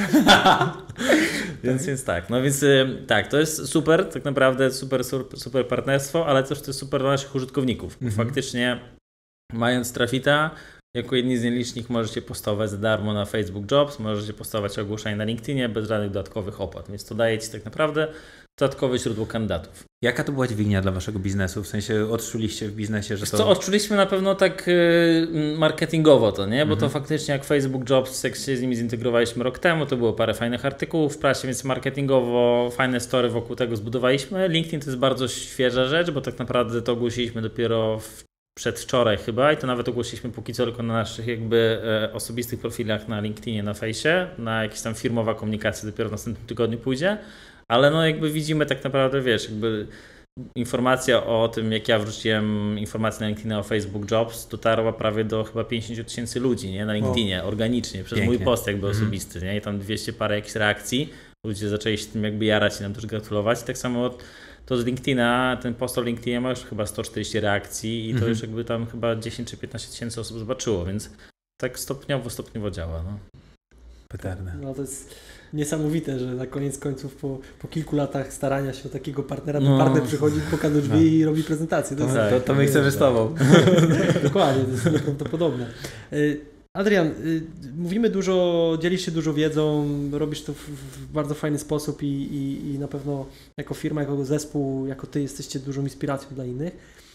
więc tak, no więc tak, to jest super, tak naprawdę super partnerstwo, ale też to jest super dla naszych użytkowników. Faktycznie mając Trafita, jako jedni z nielicznych możecie postować za darmo na Facebook Jobs, możecie postować ogłoszenia na LinkedInie bez żadnych dodatkowych opłat, więc to daje ci tak naprawdę dodatkowe źródło kandydatów. Jaka to była dźwignia dla waszego biznesu? W sensie odczuliście w biznesie, że to... Co odczuliśmy na pewno tak marketingowo to, nie? Bo to faktycznie jak Facebook Jobs, jak się z nimi zintegrowaliśmy rok temu, to było parę fajnych artykułów w prasie, więc marketingowo fajne story wokół tego zbudowaliśmy. LinkedIn to jest bardzo świeża rzecz, bo tak naprawdę to ogłosiliśmy dopiero przedwczoraj chyba i to nawet ogłosiliśmy póki co tylko na naszych jakby osobistych profilach na LinkedInie, na Fejsie, na jakaś tam firmowa komunikacja dopiero w następnym tygodniu pójdzie, ale no jakby widzimy tak naprawdę, wiesz, jakby informacja o tym, jak ja wrzuciłem informację na LinkedInie o Facebook Jobs, dotarła prawie do chyba 50 000 ludzi, nie? Na LinkedInie, organicznie, przez mój post jakby osobisty, nie? I tam 200 parę jakichś reakcji, ludzie zaczęli się tym jakby jarać i nam też gratulować i tak samo to z LinkedIna, ten post o LinkedInie ma już chyba 140 reakcji i to już jakby tam chyba 10 czy 15 tysięcy osób zobaczyło, więc tak stopniowo działa. No. Petarne. No to jest niesamowite, że na koniec końców po kilku latach starania się o takiego partnera, to partner przychodzi, puka do drzwi i robi prezentację. To my chcemy z tobą. Dokładnie, to jest nieprawdopodobne. Adrian, mówimy dużo, dzielisz się dużo wiedzą, robisz to w bardzo fajny sposób i na pewno jako firma, jako zespół, jako ty jesteście dużą inspiracją dla innych.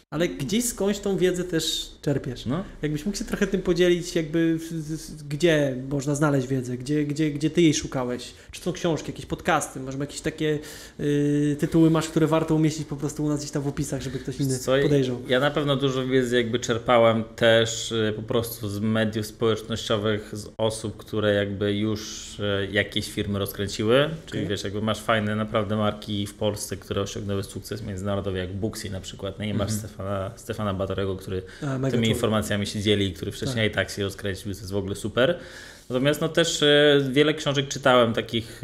ale gdzieś skądś tą wiedzę też czerpiesz. No. Jakbyś mógł się trochę tym podzielić, jakby gdzie można znaleźć wiedzę, gdzie ty jej szukałeś? Czy są książki, jakieś podcasty, może jakieś takie tytuły masz, które warto umieścić po prostu u nas gdzieś tam w opisach, żeby ktoś inny podejrzał? Ja na pewno dużo wiedzy jakby czerpałem też po prostu z mediów społecznościowych, z osób, które jakby już jakieś firmy rozkręciły, czyli wiesz, jakby masz fajne naprawdę marki w Polsce, które osiągnęły sukces międzynarodowy, jak Booksy na przykład, nie masz Stefana Batorego, który tymi informacjami się dzieli, który wcześniej i tak się rozkręcił, to jest w ogóle super. Natomiast no też wiele książek czytałem takich,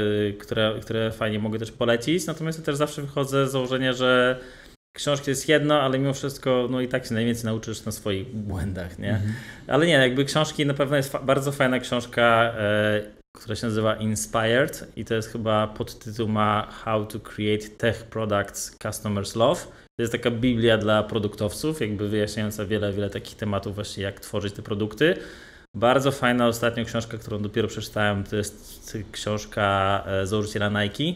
które fajnie mogę też polecić, natomiast ja też zawsze wychodzę z założenia, że książki jest jedno, ale mimo wszystko no i tak się najwięcej nauczysz na swoich błędach, nie? Ale nie, jakby książki na pewno jest bardzo fajna książka, która się nazywa Inspired i to jest chyba podtytuł ma How to Create Tech Products Customers Love. To jest taka biblia dla produktowców, jakby wyjaśniająca wiele takich tematów właśnie jak tworzyć te produkty. Bardzo fajna ostatnia książka, którą dopiero przeczytałem, to jest książka założyciela Nike.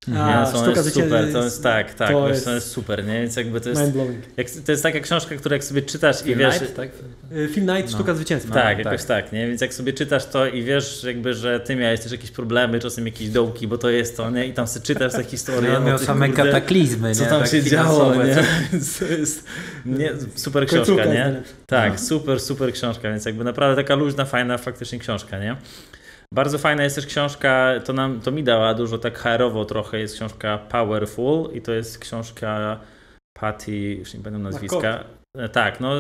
Sztuka super, to jest to jest super, nie? Więc jakby to jest to jest taka książka, którą jak sobie czytasz i wiesz... Night, tak? Film Night, Sztuka Zwycięstwa. Tak, jakoś tak, nie? Więc jak sobie czytasz to i wiesz jakby, że ty miałeś też jakieś problemy, czasem jakieś dołki, bo to jest to, nie? I tam sobie czytasz te historie. Ja miał same kataklizmy, nie? Co tam tak się działo, nie? To jest super książka, nie? Tak, super książka, więc jakby naprawdę taka luźna, fajna faktycznie książka, nie? Bardzo fajna jest też książka, to mi dała dużo tak HR-owo trochę, jest książka Powerful i to jest książka Patty, już nie pamiętam nazwiska. Tak, no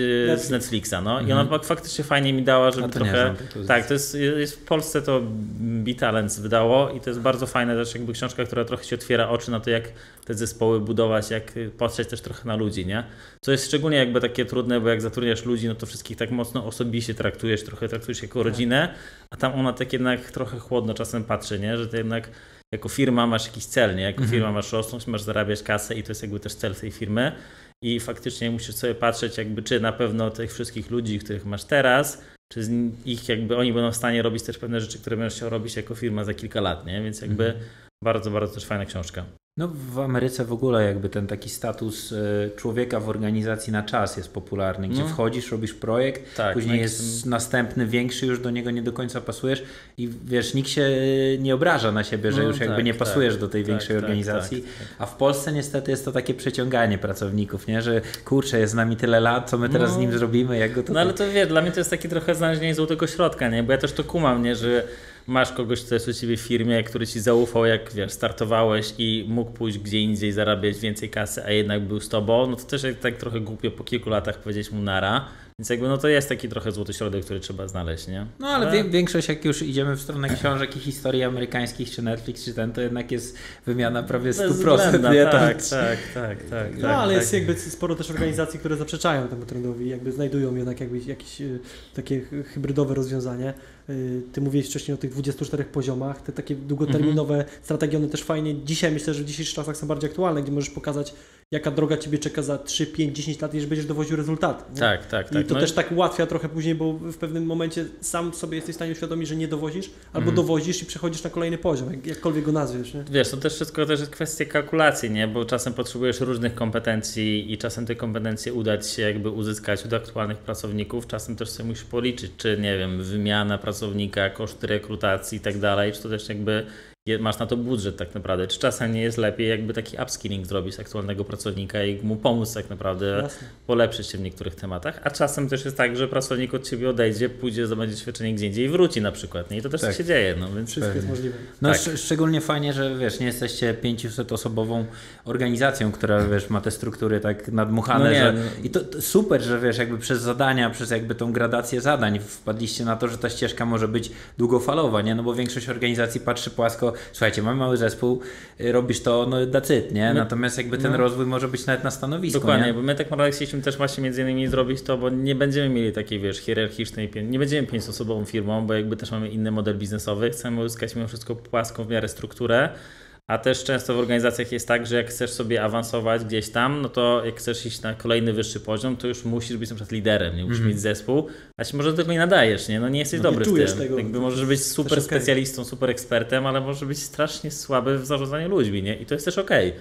z Netflixa, no. I ona faktycznie fajnie mi dała, żeby trochę... Tak, to jest w Polsce to B-Talents wydało i to jest bardzo fajna też jakby książka, która trochę ci otwiera oczy na to, jak te zespoły budować, jak patrzeć też trochę na ludzi, nie? Co jest szczególnie jakby takie trudne, bo jak zatrudniasz ludzi, no to wszystkich tak mocno osobiście traktujesz, trochę traktujesz jako rodzinę, a tam ona tak jednak trochę chłodno czasem patrzy, nie? Że ty jednak jako firma masz jakiś cel, nie? Jako firma masz rosnąć, masz zarabiać kasę i to jest jakby też cel tej firmy. I faktycznie musisz sobie patrzeć, jakby czy na pewno tych wszystkich ludzi, których masz teraz, czy z ich jakby oni będą w stanie robić też pewne rzeczy, które będziesz chciał robić jako firma za kilka lat, nie? Więc jakby bardzo też fajna książka. No w Ameryce w ogóle jakby ten taki status człowieka w organizacji na czas jest popularny, gdzie wchodzisz, robisz projekt, później jest następny, większy, już do niego nie do końca pasujesz i wiesz, nikt się nie obraża na siebie, że już jakby nie pasujesz do tej większej organizacji, a w Polsce niestety jest to takie przeciąganie pracowników, nie? Że kurczę, jest z nami tyle lat, co my teraz z nim zrobimy, jak go tutaj... No ale to wiesz, dla mnie to jest taki trochę znalezienie złotego środka, nie? Bo ja też to kumam, nie? Że masz kogoś, kto jest u ciebie w firmie, który ci zaufał, jak wiesz, startowałeś i mógł pójść gdzie indziej, zarabiać więcej kasy, a jednak był z tobą, no to też tak trochę głupio po kilku latach powiedzieć mu nara. Więc jakby no to jest taki trochę złoty środek, który trzeba znaleźć, nie? No ale większość, jak już idziemy w stronę książek i historii amerykańskich, czy Netflix, czy ten, to jednak jest wymiana prawie 100%. Tak. No ale jest jakby sporo też organizacji, które zaprzeczają temu trendowi, jakby znajdują jednak jakieś takie hybrydowe rozwiązanie. Ty mówiłeś wcześniej o tych 24 poziomach, te takie długoterminowe strategie, one też fajnie dzisiaj, myślę, że w dzisiejszych czasach są bardziej aktualne, gdzie możesz pokazać, jaka droga ciebie czeka za 3, 5, 10 lat, jeżeli będziesz dowoził rezultaty. Tak. I to też tak ułatwia trochę później, bo w pewnym momencie sam sobie jesteś w stanie uświadomić, że nie dowozisz, albo dowozisz i przechodzisz na kolejny poziom, jakkolwiek go nazwiesz. Nie? Wiesz, to też wszystko też jest kwestia kalkulacji, nie? Bo czasem potrzebujesz różnych kompetencji i czasem te kompetencje uda ci się jakby uzyskać od aktualnych pracowników, czasem też sobie musisz policzyć, czy nie wiem, wymiana pracownika, koszty rekrutacji i tak dalej, czy to też jakby masz na to budżet tak naprawdę, czy czasem nie jest lepiej jakby taki upskilling zrobić z aktualnego pracownika i mu pomóc tak naprawdę polepszyć się w niektórych tematach, a czasem też jest tak, że pracownik od ciebie odejdzie, pójdzie, zdobędzie doświadczenie gdzie indziej i wróci na przykład, nie? I to też się dzieje, no więc wszystko jest możliwe. No szczególnie fajnie, że wiesz, nie jesteście 500-osobową organizacją, która wiesz, ma te struktury tak nadmuchane, i to super, że wiesz, jakby przez zadania, przez jakby tą gradację zadań wpadliście na to, że ta ścieżka może być długofalowa, nie? No bo większość organizacji patrzy płasko, słuchajcie, mamy mały zespół, robisz to, no that's it, nie? Natomiast jakby ten rozwój może być nawet na stanowisku, dokładnie, nie? bo my tak naprawdę chcieliśmy też właśnie między innymi zrobić to, bo nie będziemy mieli takiej, wiesz, hierarchicznej, nie będziemy 5-osobową firmą, bo jakby też mamy inny model biznesowy, chcemy uzyskać mimo wszystko płaską w miarę strukturę, a też często w organizacjach jest tak, że jak chcesz sobie awansować gdzieś tam, no to jak chcesz iść na kolejny wyższy poziom, to już musisz być na przykład liderem, nie musisz mieć zespół, a się może do tego nie nadajesz, nie? No nie jesteś dobry w tym. Tego. Jakby możesz być super specjalistą, super ekspertem, ale możesz być strasznie słaby w zarządzaniu ludźmi, nie? I to jest też okej.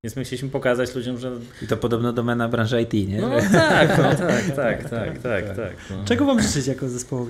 Więc my chcieliśmy pokazać ludziom, że... I to podobno domena branży IT, nie? No tak. No. Czego wam życzyć jako zespołowi?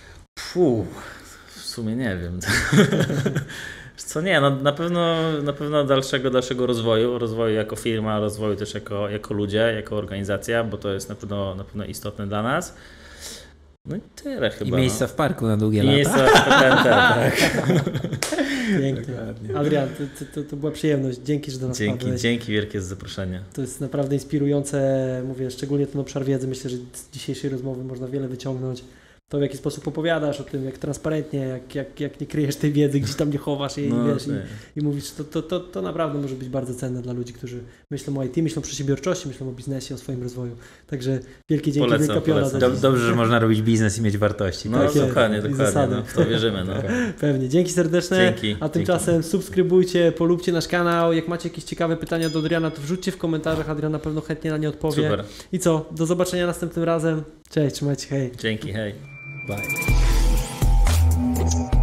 W sumie nie wiem. Co nie, no na pewno dalszego rozwoju jako firma, rozwoju też jako ludzie, jako organizacja, bo to jest na pewno istotne dla nas. No i tyle chyba. I miejsca w parku na długie lata. I miejsca w tak. Pięknie. Adrian, to była przyjemność. Dzięki, że do nas wpadłeś. Dzięki wielkie za zaproszenie. To jest naprawdę inspirujące, mówię, szczególnie ten obszar wiedzy. Myślę, że z dzisiejszej rozmowy można wiele wyciągnąć. To w jaki sposób opowiadasz o tym, jak transparentnie, jak nie kryjesz tej wiedzy, gdzieś tam nie chowasz jej, i mówisz, to naprawdę może być bardzo cenne dla ludzi, którzy myślą o IT, myślą o przedsiębiorczości, myślą o biznesie, o swoim rozwoju. Także wielkie dzięki, wielka piona. Dobrze, że można robić biznes i mieć wartości. No tak dokładnie, no, w to wierzymy. No. Pewnie, dzięki serdeczne. Dzięki. A tymczasem subskrybujcie, polubcie nasz kanał. Jak macie jakieś ciekawe pytania do Adriana, to wrzućcie w komentarzach, Adrian na pewno chętnie na nie odpowie. Super. I co, do zobaczenia następnym razem. Cześć, trzymajcie, hej. Dzięki, hej. Bye.